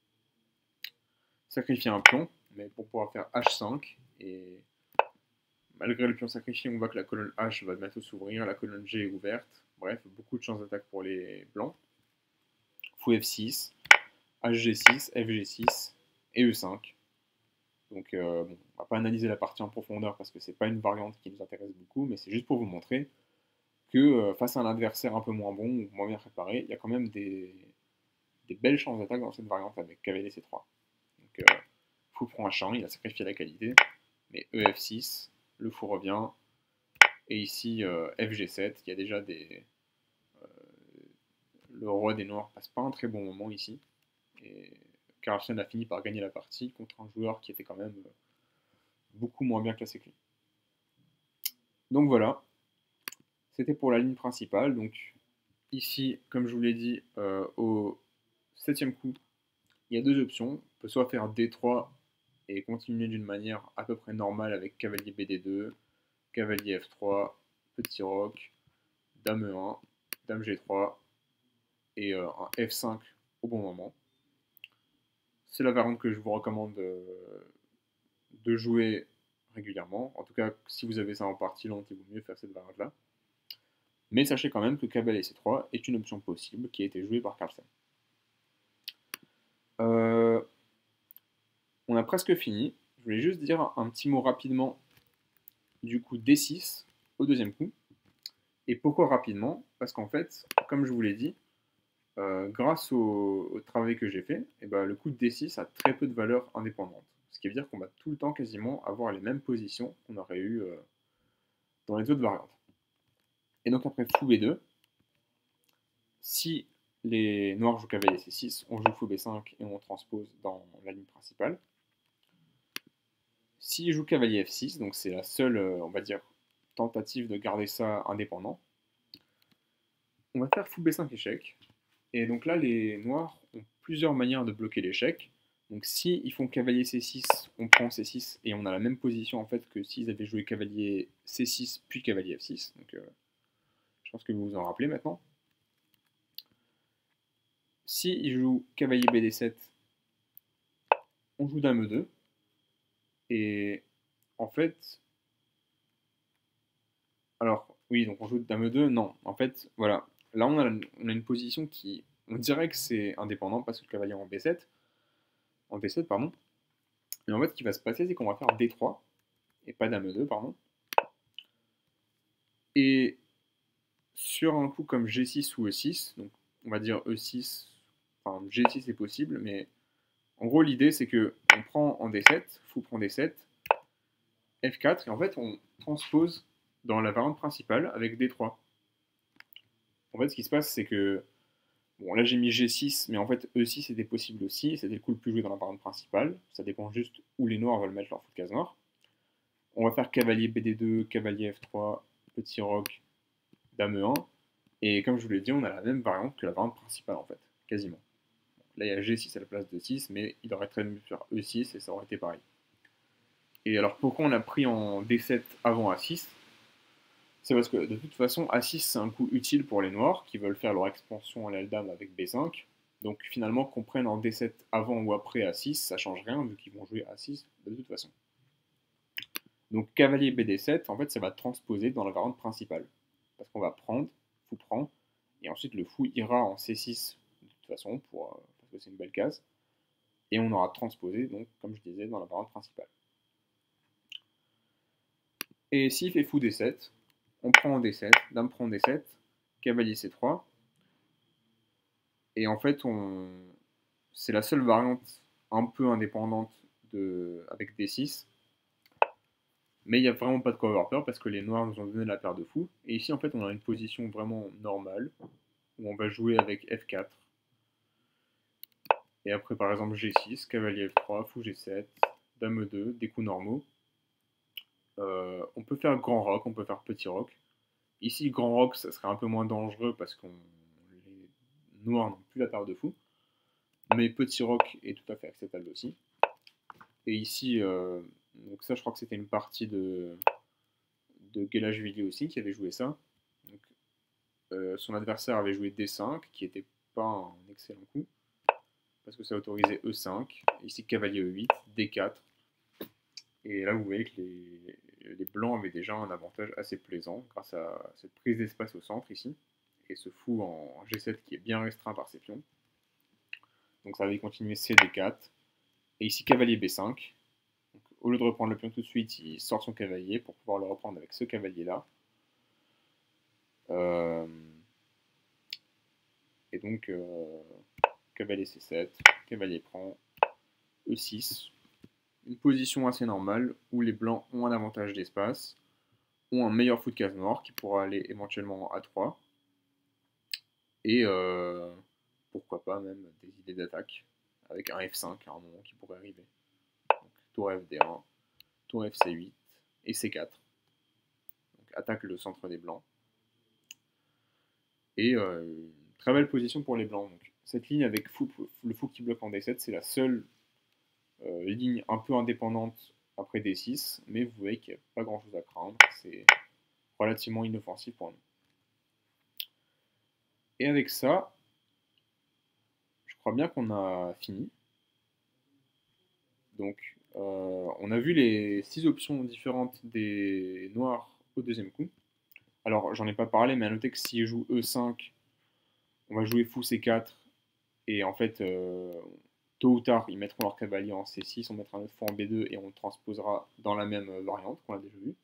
sacrifie un pion, mais pour pouvoir faire H cinq. Et malgré le pion sacrifié, on voit que la colonne H va bientôt s'ouvrir, la colonne G est ouverte. Bref, beaucoup de chances d'attaque pour les blancs. Fou F six, H G six, F G six et E cinq. Donc euh, bon, on va pas analyser la partie en profondeur parce que c'est pas une variante qui nous intéresse beaucoup, mais c'est juste pour vous montrer que euh, face à un adversaire un peu moins bon ou moins bien préparé, il y a quand même des, des belles chances d'attaque dans cette variante avec cavalier C trois. Donc euh, fou prend H un, il a sacrifié la qualité, mais E F six, le fou revient, et ici euh, F G sept, il y a déjà des... Euh, le roi des noirs passe pas un très bon moment ici, et Carlsen a fini par gagner la partie contre un joueur qui était quand même euh, beaucoup moins bien classé que lui. Donc voilà, C'était pour la ligne principale. Donc ici, comme je vous l'ai dit, euh, au septième coup, il y a deux options. On peut soit faire D trois et continuer d'une manière à peu près normale avec cavalier B D deux, cavalier F trois, petit roc, dame E un, dame G trois et euh, un F cinq au bon moment. C'est la variante que je vous recommande euh, de jouer régulièrement. En tout cas, si vous avez ça en partie lente, il vaut mieux faire cette variante-là. Mais sachez quand même que cavalier C trois est une option possible qui a été jouée par Carlsen. Euh, on a presque fini. Je voulais juste dire un petit mot rapidement du coup D six au deuxième coup. Et pourquoi rapidement? Parce qu'en fait, comme je vous l'ai dit, euh, grâce au, au travail que j'ai fait, et ben, le coup de D six a très peu de valeur indépendante. Ce qui veut dire qu'on va tout le temps quasiment avoir les mêmes positions qu'on aurait eu euh, dans les autres variantes. Et donc après fou B deux, si les noirs jouent cavalier C six, on joue fou B cinq et on transpose dans la ligne principale. S'ils jouent cavalier F six, donc c'est la seule, euh, on va dire, tentative de garder ça indépendant, on va faire fou B cinq échec. Et donc là, les noirs ont plusieurs manières de bloquer l'échec. Donc si ils font cavalier C six, on prend C six et on a la même position en fait que s'ils avaient joué cavalier C six puis cavalier F six. Donc euh, je pense que vous vous en rappelez maintenant. Si ils jouent cavalier B D sept, on joue dame E deux. Et en fait, alors oui, donc on joue dame E deux. Non, en fait, voilà. Là, on a, on a une position qui, on dirait que c'est indépendant parce que le cavalier en B sept, en D sept, pardon. Mais en fait, ce qui va se passer, c'est qu'on va faire D trois et pas dame E deux, pardon. Et sur un coup comme G six ou E six, donc on va dire E six, enfin G six est possible, mais en gros l'idée c'est que on prend en D sept, fou prend D sept, F quatre, et en fait on transpose dans la variante principale avec D trois. En fait ce qui se passe c'est que, bon là j'ai mis G six, mais en fait E six était possible aussi, c'était le coup le plus joué dans la variante principale, ça dépend juste où les noirs veulent mettre leur fou de case noire. On va faire cavalier B D deux, cavalier F trois, petit roc, dame E un, et comme je vous l'ai dit, on a la même variante que la variante principale en fait, quasiment. Là il y a G six à la place de six, mais il aurait très bien pu faire E six et ça aurait été pareil. Et alors pourquoi on a pris en D sept avant A six? C'est parce que de toute façon A six c'est un coup utile pour les noirs qui veulent faire leur expansion à l'aile dame avec B cinq. Donc finalement qu'on prenne en D sept avant ou après A six, ça change rien vu qu'ils vont jouer A six de toute façon. Donc cavalier B D sept, en fait ça va transposer dans la variante principale. Parce qu'on va prendre, fou prend, et ensuite le fou ira en C six de toute façon, pour, euh, parce que c'est une belle case. Et on aura transposé, donc comme je disais, dans la variante principale. Et s'il fait fou D sept, on prend en D sept, dame prend en D sept, cavalier C trois. Et en fait, on... c'est la seule variante un peu indépendante de... avec D six. Mais il n'y a vraiment pas de quoi avoir peur parce que les noirs nous ont donné la paire de fous. Et ici, en fait, on a une position vraiment normale où on va jouer avec F quatre. Et après, par exemple, G six, cavalier F trois, fou G sept, dame E deux, des coups normaux. Euh, on peut faire grand roc, on peut faire petit roc. Ici, grand roc, ça serait un peu moins dangereux parce que les noirs n'ont plus la paire de fou. Mais petit roc est tout à fait acceptable aussi. Et ici, euh, donc ça, je crois que c'était une partie de, de Gelashvili aussi qui avait joué ça. Donc, euh, son adversaire avait joué D cinq, qui n'était pas un excellent coup, parce que ça autorisait E cinq. Ici, cavalier E huit, D quatre. Et là, vous voyez que les, les blancs avaient déjà un avantage assez plaisant grâce à cette prise d'espace au centre ici, et ce fou en G sept qui est bien restreint par ses pions. Donc ça avait continué C D quatre, et ici cavalier B cinq. Donc, au lieu de reprendre le pion tout de suite, il sort son cavalier pour pouvoir le reprendre avec ce cavalier-là. Euh... Et donc, euh... cavalier C sept, cavalier prend, E six. Une position assez normale où les blancs ont un avantage d'espace, ont un meilleur fou de case noire qui pourra aller éventuellement en A trois. Et euh, pourquoi pas même des idées d'attaque avec un F cinq à un moment qui pourrait arriver. Donc, tour F D un, tour F C huit et C quatre. Donc attaque le centre des blancs. et euh, une très belle position pour les blancs. Donc, cette ligne avec fou, le fou qui bloque en D sept, c'est la seule euh, ligne un peu indépendante après D six, mais vous voyez qu'il n'y a pas grand chose à craindre, c'est relativement inoffensif pour nous. Et avec ça, je crois bien qu'on a fini. Donc, euh, on a vu les six options différentes des noirs au deuxième coup. Alors, j'en ai pas parlé, mais à noter que s'il joue E cinq, on va jouer fou C quatre, et en fait, euh, tôt ou tard, ils mettront leur cavalier en C six, on mettra notre fou en B deux, et on le transposera dans la même variante qu'on a déjà vu.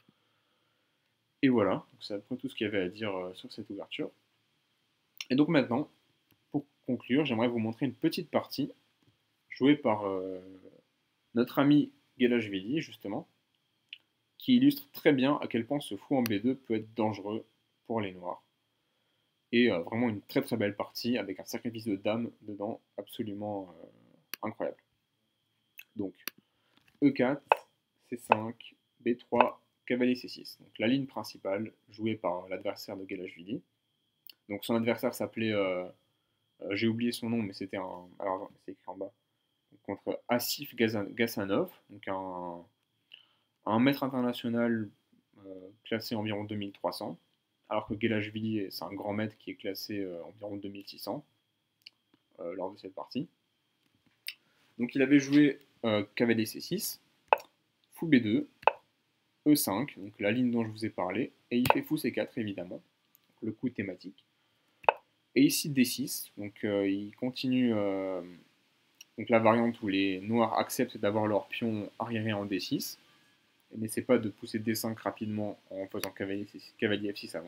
Et voilà, c'est à peu près tout ce qu'il y avait à dire euh, sur cette ouverture. Et donc maintenant, pour conclure, j'aimerais vous montrer une petite partie jouée par euh, notre ami Gelashvili, justement, qui illustre très bien à quel point ce fou en B deux peut être dangereux pour les noirs. Et euh, vraiment une très très belle partie avec un sacrifice de dame dedans absolument euh, incroyable. Donc E quatre, C cinq, B trois, cavalier C six. Donc la ligne principale jouée par l'adversaire de Gelashvili. Donc son adversaire s'appelait, euh, euh, j'ai oublié son nom, mais c'était un, alors c'est écrit en bas, contre Asif Gassanov, donc un, un maître international euh, classé environ deux mille trois cents, alors que Gelashvili, c'est un grand maître qui est classé euh, environ deux mille six cents euh, lors de cette partie. Donc il avait joué euh, cavalier C six, fou B deux, E cinq, donc la ligne dont je vous ai parlé, et il fait fou C quatre évidemment, le coup thématique. Et ici D six, donc euh, il continue euh, donc la variante où les noirs acceptent d'avoir leur pion arriéré en D six, et n'essaient pas de pousser D cinq rapidement en faisant cavalier, cavalier F six avant.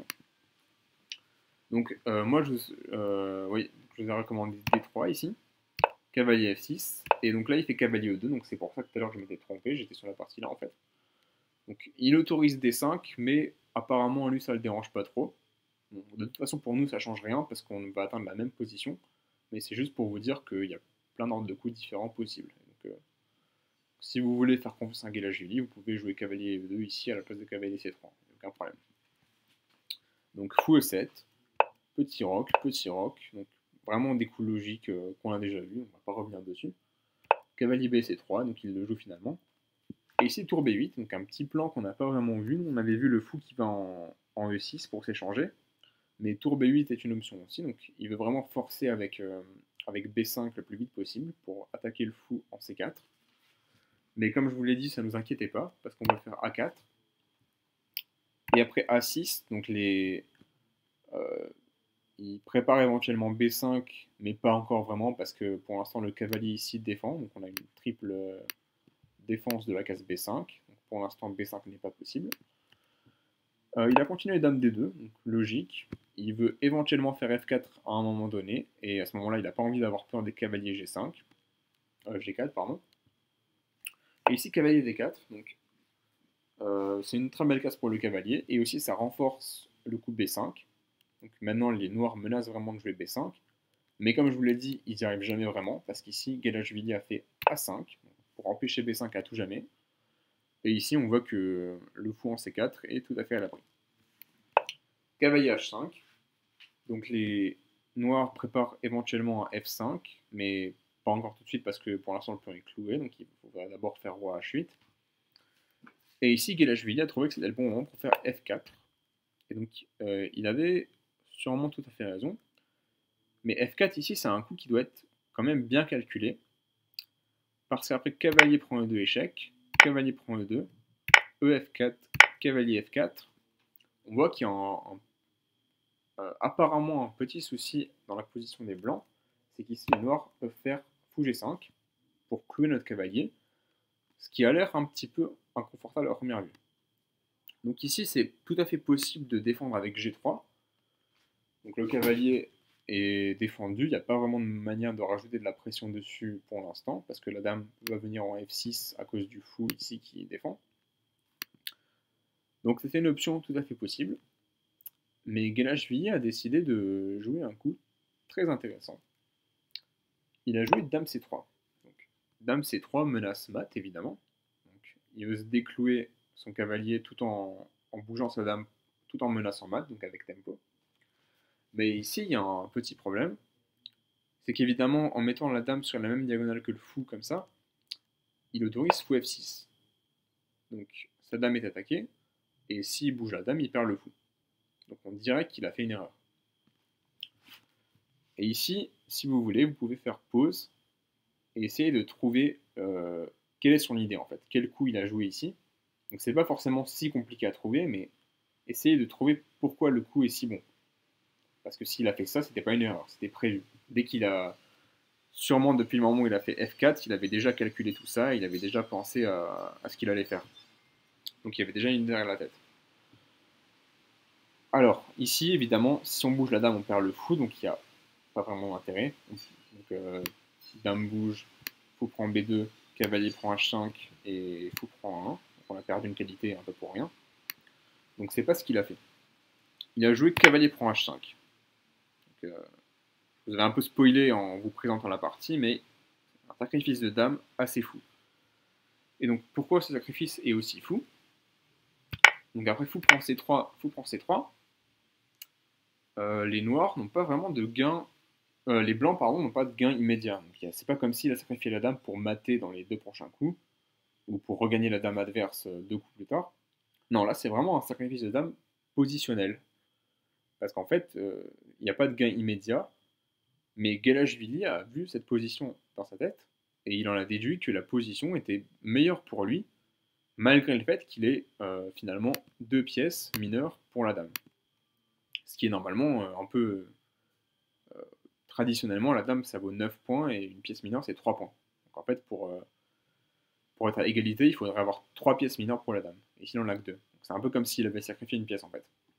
Donc euh, moi je, euh, oui, je vous ai recommandé D trois ici, cavalier F six, et donc là il fait cavalier E deux, donc c'est pour ça que tout à l'heure je m'étais trompé, j'étais sur la partie là en fait. Donc il autorise D cinq, mais apparemment lui ça le dérange pas trop. Bon, de toute façon pour nous ça change rien parce qu'on va atteindre la même position, mais c'est juste pour vous dire qu'il y a plein d'ordres de coups différents possibles. Donc, euh, si vous voulez faire confiance à Gelashvili, vous pouvez jouer cavalier E deux ici à la place de cavalier C trois, aucun problème. Donc fou E sept, petit roc, petit roc, donc vraiment des coups logiques euh, qu'on a déjà vus, on va pas revenir dessus. Cavalier B C trois, donc il le joue finalement. Et ici tour B huit, donc un petit plan qu'on n'a pas vraiment vu, on avait vu le fou qui va en, en E six pour s'échanger, mais tour B huit est une option aussi, donc il veut vraiment forcer avec, euh, avec B cinq le plus vite possible pour attaquer le fou en C quatre. Mais comme je vous l'ai dit, ça ne nous inquiétait pas, parce qu'on va faire A quatre. Et après A six, donc les, euh, il prépare éventuellement B cinq, mais pas encore vraiment, parce que pour l'instant le cavalier ici défend, donc on a une triple défense de la case B cinq. Donc pour l'instant B cinq n'est pas possible. Euh, il a continué dame D deux, donc logique. Il veut éventuellement faire F quatre à un moment donné, et à ce moment-là il n'a pas envie d'avoir peur des cavaliers G cinq, euh, G quatre pardon. Et ici cavalier D quatre, donc euh, c'est une très belle case pour le cavalier, et aussi ça renforce le coup B cinq. Donc maintenant les noirs menacent vraiment de jouer B cinq, mais comme je vous l'ai dit, ils n'y arrivent jamais vraiment, parce qu'ici Gelashvili a fait A cinq, pour empêcher B cinq à tout jamais. Et ici on voit que le fou en C quatre est tout à fait à l'abri. Cavalier H cinq, donc les noirs préparent éventuellement un F cinq, mais pas encore tout de suite parce que pour l'instant le pion est cloué, donc il faudra d'abord faire roi H huit. Et ici Gelashvili a trouvé que c'était le bon moment pour faire F quatre. Et donc euh, il avait sûrement tout à fait raison. Mais F quatre ici c'est un coup qui doit être quand même bien calculé. Parce qu'après cavalier prend E deux échec, cavalier prend E deux, E F quatre, cavalier F quatre, on voit qu'il y a un, un, euh, apparemment un petit souci dans la position des blancs, c'est qu'ici les noirs peuvent faire fou G cinq pour clouer notre cavalier, ce qui a l'air un petit peu inconfortable à première vue. Donc ici c'est tout à fait possible de défendre avec G trois, donc le cavalier est défendu, il n'y a pas vraiment de manière de rajouter de la pression dessus pour l'instant, parce que la dame va venir en F six à cause du fou ici qui défend. Donc c'était une option tout à fait possible, mais Gelashvili a décidé de jouer un coup très intéressant. Il a joué dame C trois. Donc, dame C trois menace mat évidemment, donc, il veut se déclouer son cavalier tout en, en bougeant sa dame, tout en menaçant mat, donc avec tempo. Mais ici, il y a un petit problème, c'est qu'évidemment, en mettant la dame sur la même diagonale que le fou, comme ça, il autorise fou F six. Donc, sa dame est attaquée, et s'il bouge la dame, il perd le fou. Donc on dirait qu'il a fait une erreur. Et ici, si vous voulez, vous pouvez faire pause, et essayer de trouver euh, quelle est son idée en fait, quel coup il a joué ici. Donc c'est pas forcément si compliqué à trouver, mais essayez de trouver pourquoi le coup est si bon. Parce que s'il a fait ça, c'était pas une erreur, c'était prévu. Dès qu'il a, sûrement depuis le moment où il a fait F quatre, il avait déjà calculé tout ça, il avait déjà pensé à, à ce qu'il allait faire. Donc il y avait déjà une idée derrière la tête. Alors, ici, évidemment, si on bouge la dame, on perd le fou, donc il n'y a pas vraiment d'intérêt. Donc, euh, dame bouge, fou prend B deux, cavalier prend H cinq et fou prend un. Donc on a perdu une qualité un peu pour rien. Donc c'est pas ce qu'il a fait. Il a joué cavalier prend H cinq. Donc, euh, vous avez un peu spoilé en vous présentant la partie, mais un sacrifice de dame assez fou. Et donc pourquoi ce sacrifice est aussi fou? Donc après fou prend C trois, fou prend C trois. Euh, les noirs n'ont pas vraiment de gain. Euh, les blancs, pardon, n'ont pas de gain immédiat. Donc c'est pas comme s'il a sacrifié la dame pour mater dans les deux prochains coups, ou pour regagner la dame adverse deux coups plus tard. Non, là c'est vraiment un sacrifice de dame positionnel. Parce qu'en fait, il euh, n'y a pas de gain immédiat, mais Gelashvili a vu cette position dans sa tête, et il en a déduit que la position était meilleure pour lui, malgré le fait qu'il ait euh, finalement deux pièces mineures pour la dame. Ce qui est normalement euh, un peu... Euh, traditionnellement, la dame, ça vaut neuf points, et une pièce mineure, c'est trois points. Donc en fait, pour, euh, pour être à égalité, il faudrait avoir trois pièces mineures pour la dame, et sinon on n'a que deux. C'est un peu comme s'il avait sacrifié une pièce, en fait.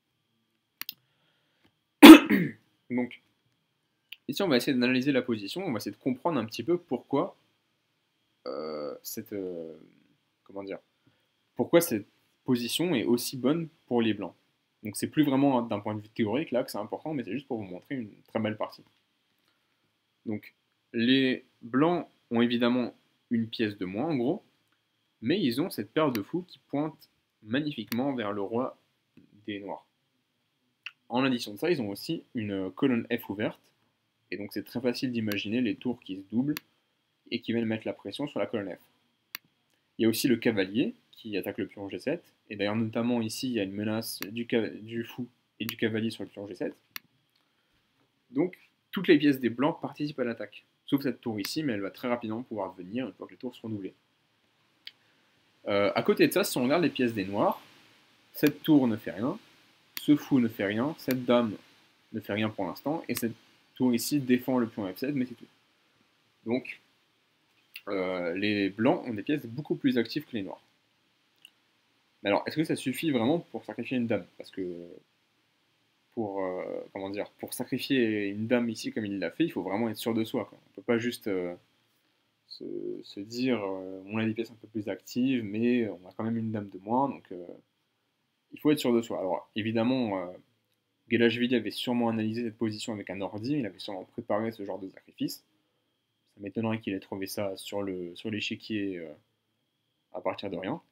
Donc, ici, on va essayer d'analyser la position, on va essayer de comprendre un petit peu pourquoi euh, cette... Euh, comment dire, pourquoi cette position est aussi bonne pour les blancs. Donc c'est plus vraiment d'un point de vue théorique là que c'est important, mais c'est juste pour vous montrer une très belle partie. Donc les blancs ont évidemment une pièce de moins en gros, mais ils ont cette paire de fous qui pointe magnifiquement vers le roi des noirs. En addition de ça, ils ont aussi une colonne F ouverte, et donc c'est très facile d'imaginer les tours qui se doublent et qui viennent mettre la pression sur la colonne F. Il y a aussi le cavalier qui attaque le pion G sept, et d'ailleurs notamment ici il y a une menace du, du fou et du cavalier sur le pion G sept. Donc toutes les pièces des blancs participent à l'attaque, sauf cette tour ici, mais elle va très rapidement pouvoir venir une fois que les tours seront doublées. Euh, à côté de ça, si on regarde les pièces des noirs, cette tour ne fait rien, ce fou ne fait rien, cette dame ne fait rien pour l'instant, et cette tour ici défend le pion F sept, mais c'est tout. Donc euh, les blancs ont des pièces beaucoup plus actives que les noirs. Mais alors, est-ce que ça suffit vraiment pour sacrifier une dame? Parce que pour, euh, comment dire, pour sacrifier une dame ici comme il l'a fait, il faut vraiment être sûr de soi, quoi. On peut pas juste euh, se, se dire euh, on a des pièces un peu plus actives, mais on a quand même une dame de moins, donc euh, il faut être sûr de soi. Alors évidemment, euh, Gelashvili avait sûrement analysé cette position avec un ordi, il avait sûrement préparé ce genre de sacrifice. Ça m'étonnerait qu'il ait trouvé ça sur le sur l'échiquier euh, à partir de rien.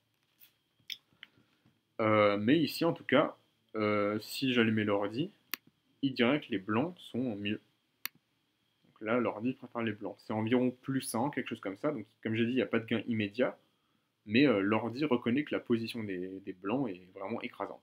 Euh, mais ici, en tout cas, euh, si j'allumais l'ordi, il dirait que les blancs sont mieux. Donc là, l'ordi préfère les blancs. C'est environ plus cent, quelque chose comme ça. Donc, comme j'ai dit, il n'y a pas de gain immédiat, mais euh, l'ordi reconnaît que la position des, des blancs est vraiment écrasante.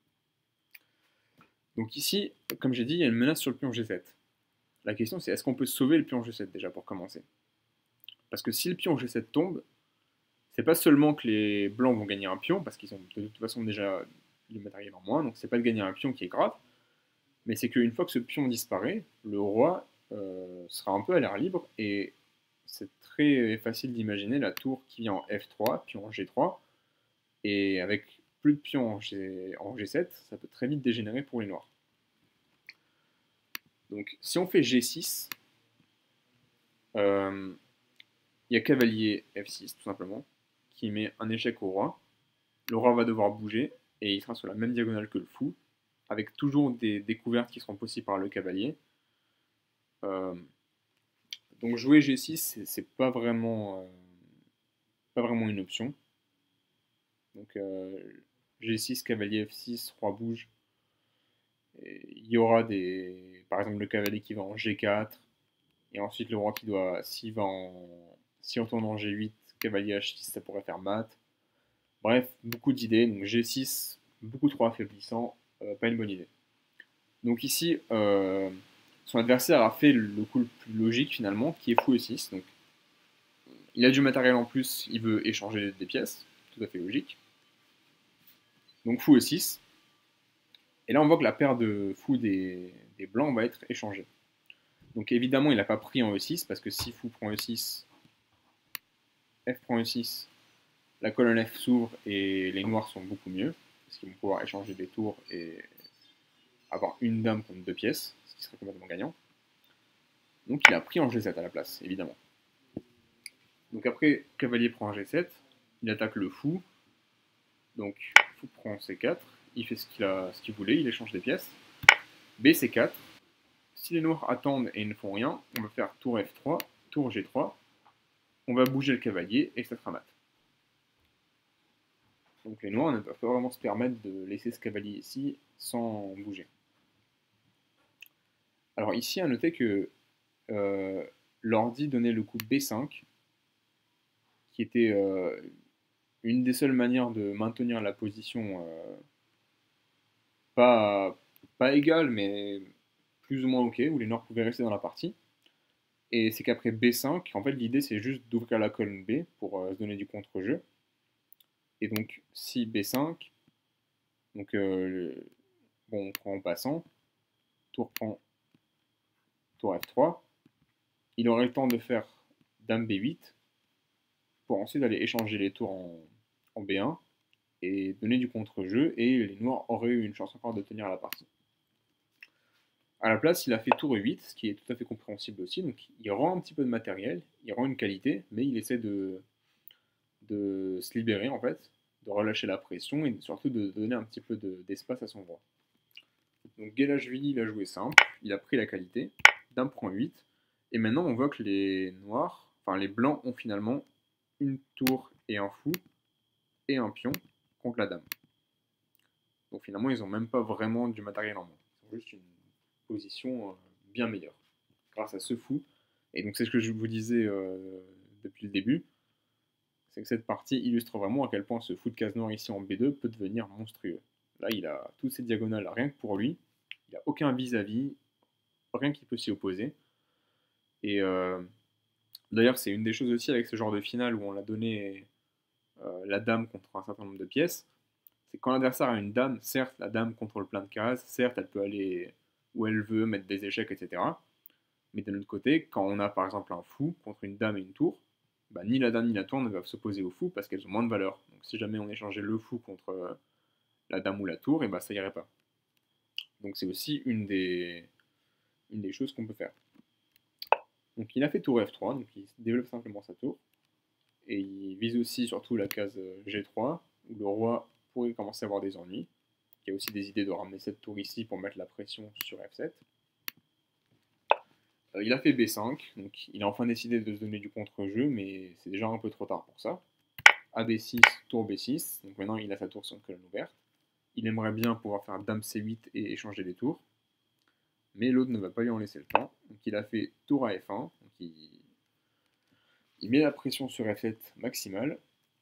Donc ici, comme j'ai dit, il y a une menace sur le pion G sept. La question, c'est est-ce qu'on peut sauver le pion G sept déjà pour commencer? Parce que si le pion G sept tombe, c'est pas seulement que les blancs vont gagner un pion, parce qu'ils ont de toute façon déjà du matériel en moins, donc c'est pas de gagner un pion qui est grave, mais c'est qu'une fois que ce pion disparaît, le roi euh, sera un peu à l'air libre, et c'est très facile d'imaginer la tour qui vient en F trois, puis en G trois, et avec plus de pions en, G, en G sept, ça peut très vite dégénérer pour les noirs. Donc si on fait G six, euh, il y a cavalier F six tout simplement, qui met un échec au roi. Le roi va devoir bouger, et il sera sur la même diagonale que le fou, avec toujours des découvertes qui seront possibles par le cavalier. Euh, donc jouer G six, c'est pas vraiment, euh, pas vraiment une option. Donc euh, G six, cavalier F six, roi bouge, il y aura des, par exemple le cavalier qui va en G quatre, et ensuite le roi qui doit, s'il va en, si on tourne en G huit, cavalier H six, ça pourrait faire mat. Bref, beaucoup d'idées, donc G six, beaucoup trop affaiblissant, euh, pas une bonne idée. Donc ici, euh, son adversaire a fait le coup le plus logique finalement, qui est fou E six. Donc, il a du matériel en plus, il veut échanger des pièces, tout à fait logique. Donc fou E six. Et là, on voit que la paire de fou des, des blancs va être échangée. Donc évidemment, il n'a pas pris en E six, parce que si fou prend E six, F prend E six, la colonne F s'ouvre et les noirs sont beaucoup mieux, parce qu'ils vont pouvoir échanger des tours et avoir une dame contre deux pièces, ce qui serait complètement gagnant. Donc il a pris en G sept à la place, évidemment. Donc après, cavalier prend G sept, il attaque le fou, donc fou prend C quatre, il fait ce qu'il a, ce qu'il voulait, il échange des pièces. B C quatre, si les noirs attendent et ne font rien, on va faire tour F trois, tour G trois, on va bouger le cavalier et ça sera mat. Donc les noirs ne peuvent pas vraiment se permettre de laisser ce cavalier ici sans bouger. Alors ici, à noter que euh, l'ordi donnait le coup B cinq, qui était euh, une des seules manières de maintenir la position euh, pas, pas égale, mais plus ou moins ok, où les noirs pouvaient rester dans la partie. Et c'est qu'après B cinq, en fait, l'idée c'est juste d'ouvrir la colonne B pour euh, se donner du contre-jeu. Et donc, si B cinq, donc euh, bon, on prend en passant, tour prend tour F trois, il aurait le temps de faire dame B huit pour ensuite aller échanger les tours en, en B un et donner du contre-jeu, et les noirs auraient eu une chance encore de tenir la partie. À la place, il a fait tour E huit, ce qui est tout à fait compréhensible aussi, donc il rend un petit peu de matériel, il rend une qualité, mais il essaie de, de se libérer en fait, de relâcher la pression et surtout de donner un petit peu d'espace à son roi. Donc Guélachvili, il a joué simple, il a pris la qualité, dame prend huit, et maintenant on voit que les noirs, enfin les blancs ont finalement une tour et un fou, et un pion contre la dame. Donc finalement ils n'ont même pas vraiment du matériel en main, ils ont juste une position euh, bien meilleure, grâce à ce fou. Et donc c'est ce que je vous disais euh, depuis le début, c'est que cette partie illustre vraiment à quel point ce fou de case noire ici en B deux peut devenir monstrueux. Là il a toutes ces diagonales rien que pour lui, il n'a aucun vis-à-vis, rien qui peut s'y opposer. Et euh, d'ailleurs, c'est une des choses aussi avec ce genre de finale où on a donné euh, la dame contre un certain nombre de pièces. C'est quand l'adversaire a une dame, certes, la dame contrôle plein de cases, certes, elle peut aller où elle veut, mettre des échecs, et cetera. Mais d'un autre côté, quand on a par exemple un fou contre une dame et une tour, bah, ni la dame ni la tour ne peuvent s'opposer au fou parce qu'elles ont moins de valeur. Donc si jamais on échangeait le fou contre euh, la dame ou la tour, et bah, ça irait pas. Donc c'est aussi une des, une des choses qu'on peut faire. Donc il a fait tour F trois, donc il développe simplement sa tour. Et il vise aussi surtout la case G trois, où le roi pourrait commencer à avoir des ennuis. Il y a aussi des idées de ramener cette tour ici pour mettre la pression sur F sept. Euh, il a fait B cinq, donc il a enfin décidé de se donner du contre-jeu, mais c'est déjà un peu trop tard pour ça. A B six, tour B six, donc maintenant il a sa tour sur une colonne ouverte. Il aimerait bien pouvoir faire dame C huit et échanger les tours, mais l'autre ne va pas lui en laisser le temps. Donc il a fait tour à F un, donc il, il met la pression sur F sept maximale.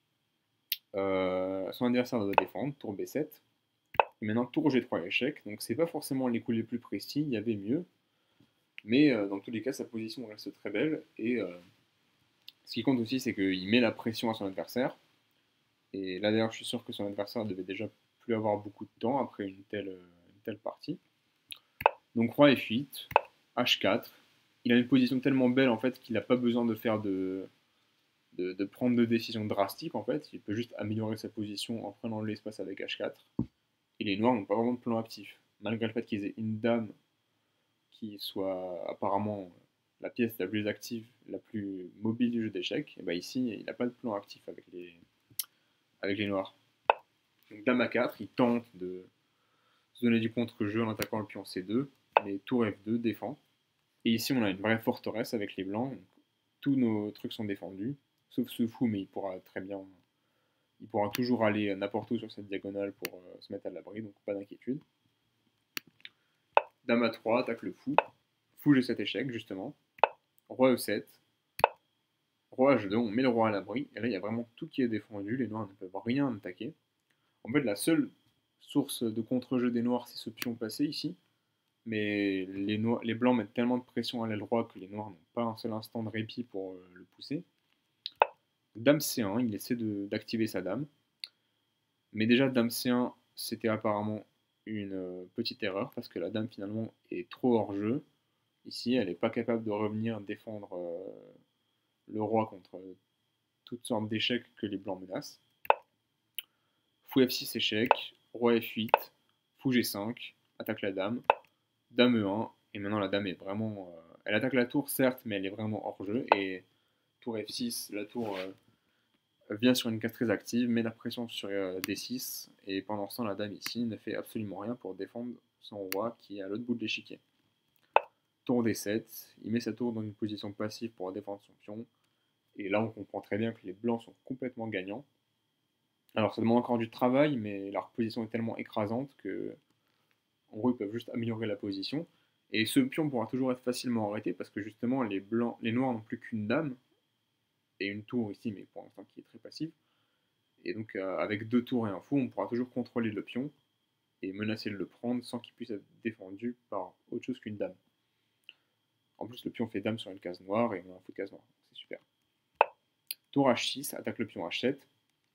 Euh, son adversaire doit défendre, tour B sept. Et maintenant tour G trois échec, donc c'est pas forcément les coups les plus précis, il y avait mieux. Mais euh, dans tous les cas, sa position reste très belle. Et euh, ce qui compte aussi, c'est qu'il met la pression à son adversaire. Et là d'ailleurs, je suis sûr que son adversaire devait déjà plus avoir beaucoup de temps après une telle, une telle partie. Donc roi F huit, H quatre. Il a une position tellement belle en fait qu'il n'a pas besoin de faire de, de, de prendre de décisions drastiques en fait. Il peut juste améliorer sa position en prenant l'espace avec H quatre. Et les noirs n'ont pas vraiment de plan actif. Malgré le fait qu'ils aient une dame qui soit apparemment la pièce la plus active, la plus mobile du jeu d'échecs, et bah ici il n'a pas de plan actif avec les, avec les noirs. Donc dame A quatre, il tente de se donner du contre-jeu en attaquant le pion C deux, mais tour F deux défend. Et ici on a une vraie forteresse avec les blancs, donc tous nos trucs sont défendus, sauf ce fou, mais il pourra très bien, il pourra toujours aller n'importe où sur cette diagonale pour euh, se mettre à l'abri, donc pas d'inquiétude. Dame A trois, attaque le fou. Fou G sept échec, justement. Roi E sept. Roi H deux, on met le roi à l'abri. Et là, il y a vraiment tout qui est défendu. Les noirs ne peuvent rien attaquer. En fait, la seule source de contre-jeu des noirs, c'est ce pion passé ici. Mais les, noirs, les blancs mettent tellement de pression à l'aile droite que les noirs n'ont pas un seul instant de répit pour euh, le pousser. Dame C un, il essaie d'activer sa dame. Mais déjà, Dame C un, c'était apparemment une euh, petite erreur, parce que la dame, finalement, est trop hors jeu. Ici, elle n'est pas capable de revenir défendre euh, le roi contre euh, toutes sortes d'échecs que les blancs menacent. Fou F six échec, roi F huit, fou G cinq, attaque la dame, dame E un, et maintenant la dame est vraiment... Euh, elle attaque la tour, certes, mais elle est vraiment hors jeu, et tour F six, la tour... Euh, vient sur une case très active, met la pression sur euh, D six, et pendant ce temps, la dame ici ne fait absolument rien pour défendre son roi qui est à l'autre bout de l'échiquier. Tour D sept, il met sa tour dans une position passive pour défendre son pion, et là on comprend très bien que les blancs sont complètement gagnants. Alors ça demande encore du travail, mais leur position est tellement écrasante que, en gros, ils peuvent juste améliorer la position, et ce pion pourra toujours être facilement arrêté, parce que justement, les, blancs, les noirs n'ont plus qu'une dame, et une tour ici, mais pour l'instant qui est très passive. Et donc euh, avec deux tours et un fou, on pourra toujours contrôler le pion et menacer de le prendre sans qu'il puisse être défendu par autre chose qu'une dame. En plus, le pion fait dame sur une case noire et on a un fou de case noire, c'est super. Tour H six, attaque le pion H sept.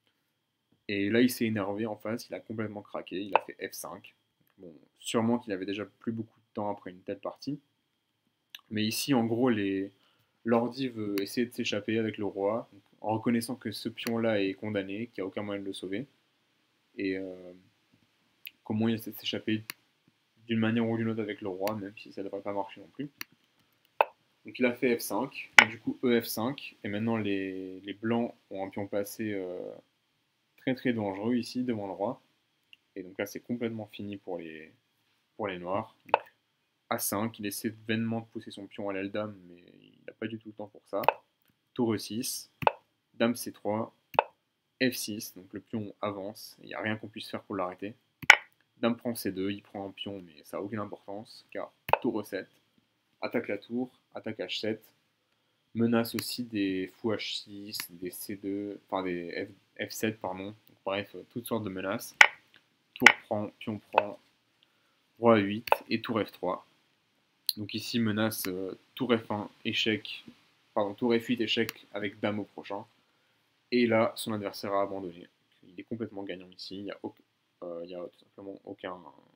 Et là, il s'est énervé en face, il a complètement craqué, il a fait F cinq. Bon, sûrement qu'il avait déjà plus beaucoup de temps après une telle partie. Mais ici, en gros, les... l'ordi veut essayer de s'échapper avec le roi, en reconnaissant que ce pion-là est condamné, qu'il n'y a aucun moyen de le sauver. Et euh, comment il essaie de s'échapper d'une manière ou d'une autre avec le roi, même si ça ne devrait pas marcher non plus. Donc il a fait F cinq, et du coup E F cinq, et maintenant les, les blancs ont un pion passé euh, très très dangereux ici devant le roi. Et donc là c'est complètement fini pour les, pour les noirs. Donc, A cinq, il essaie vainement de pousser son pion à l'aile dame, mais il n'a pas du tout le temps pour ça. Tour E six, dame C trois, F six, donc le pion avance, il n'y a rien qu'on puisse faire pour l'arrêter. Dame prend C deux, il prend un pion, mais ça n'a aucune importance, car tour E sept, attaque la tour, attaque H sept, menace aussi des fous H six, des C deux, enfin des F, F7, pardon, donc, bref, toutes sortes de menaces. Tour prend, pion prend, roi huit et tour F trois. Donc ici, menace euh, tour F un, échec, pardon, tour F huit, échec avec dame au prochain. Et là, son adversaire a abandonné. Il est complètement gagnant ici, il n'y a, aucun, euh, il y a tout simplement aucun,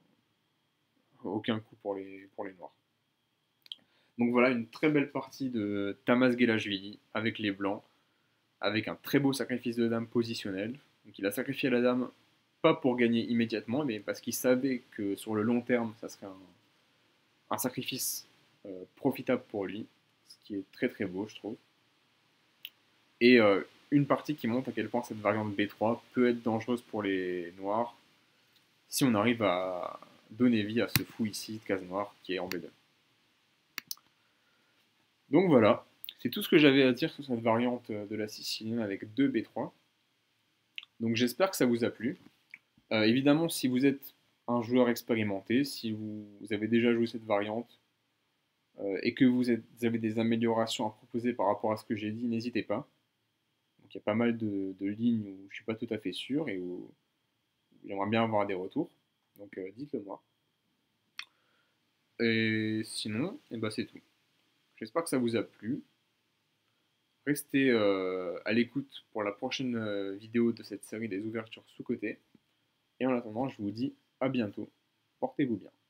aucun coup pour les, pour les noirs. Donc voilà, une très belle partie de Tamas Gelashvili avec les blancs, avec un très beau sacrifice de dame positionnel. Donc il a sacrifié la dame, pas pour gagner immédiatement, mais parce qu'il savait que sur le long terme, ça serait un, un sacrifice euh, profitable pour lui, ce qui est très très beau, je trouve. Et euh, une partie qui montre à quel point cette variante B trois peut être dangereuse pour les noirs, si on arrive à donner vie à ce fou ici de case noire qui est en B deux. Donc voilà, c'est tout ce que j'avais à dire sur cette variante de la sicilienne avec deux B trois. Donc j'espère que ça vous a plu. Euh, évidemment, si vous êtes un joueur expérimenté, si vous, vous avez déjà joué cette variante euh, et que vous, êtes, vous avez des améliorations à proposer par rapport à ce que j'ai dit, n'hésitez pas. Donc il y a pas mal de, de lignes où je ne suis pas tout à fait sûr et où j'aimerais bien avoir des retours. Donc euh, dites-le moi. Et sinon, eh ben, c'est tout. J'espère que ça vous a plu. Restez euh, à l'écoute pour la prochaine euh, vidéo de cette série des ouvertures sous-côté. Et en attendant, je vous dis à bientôt. Portez-vous bien.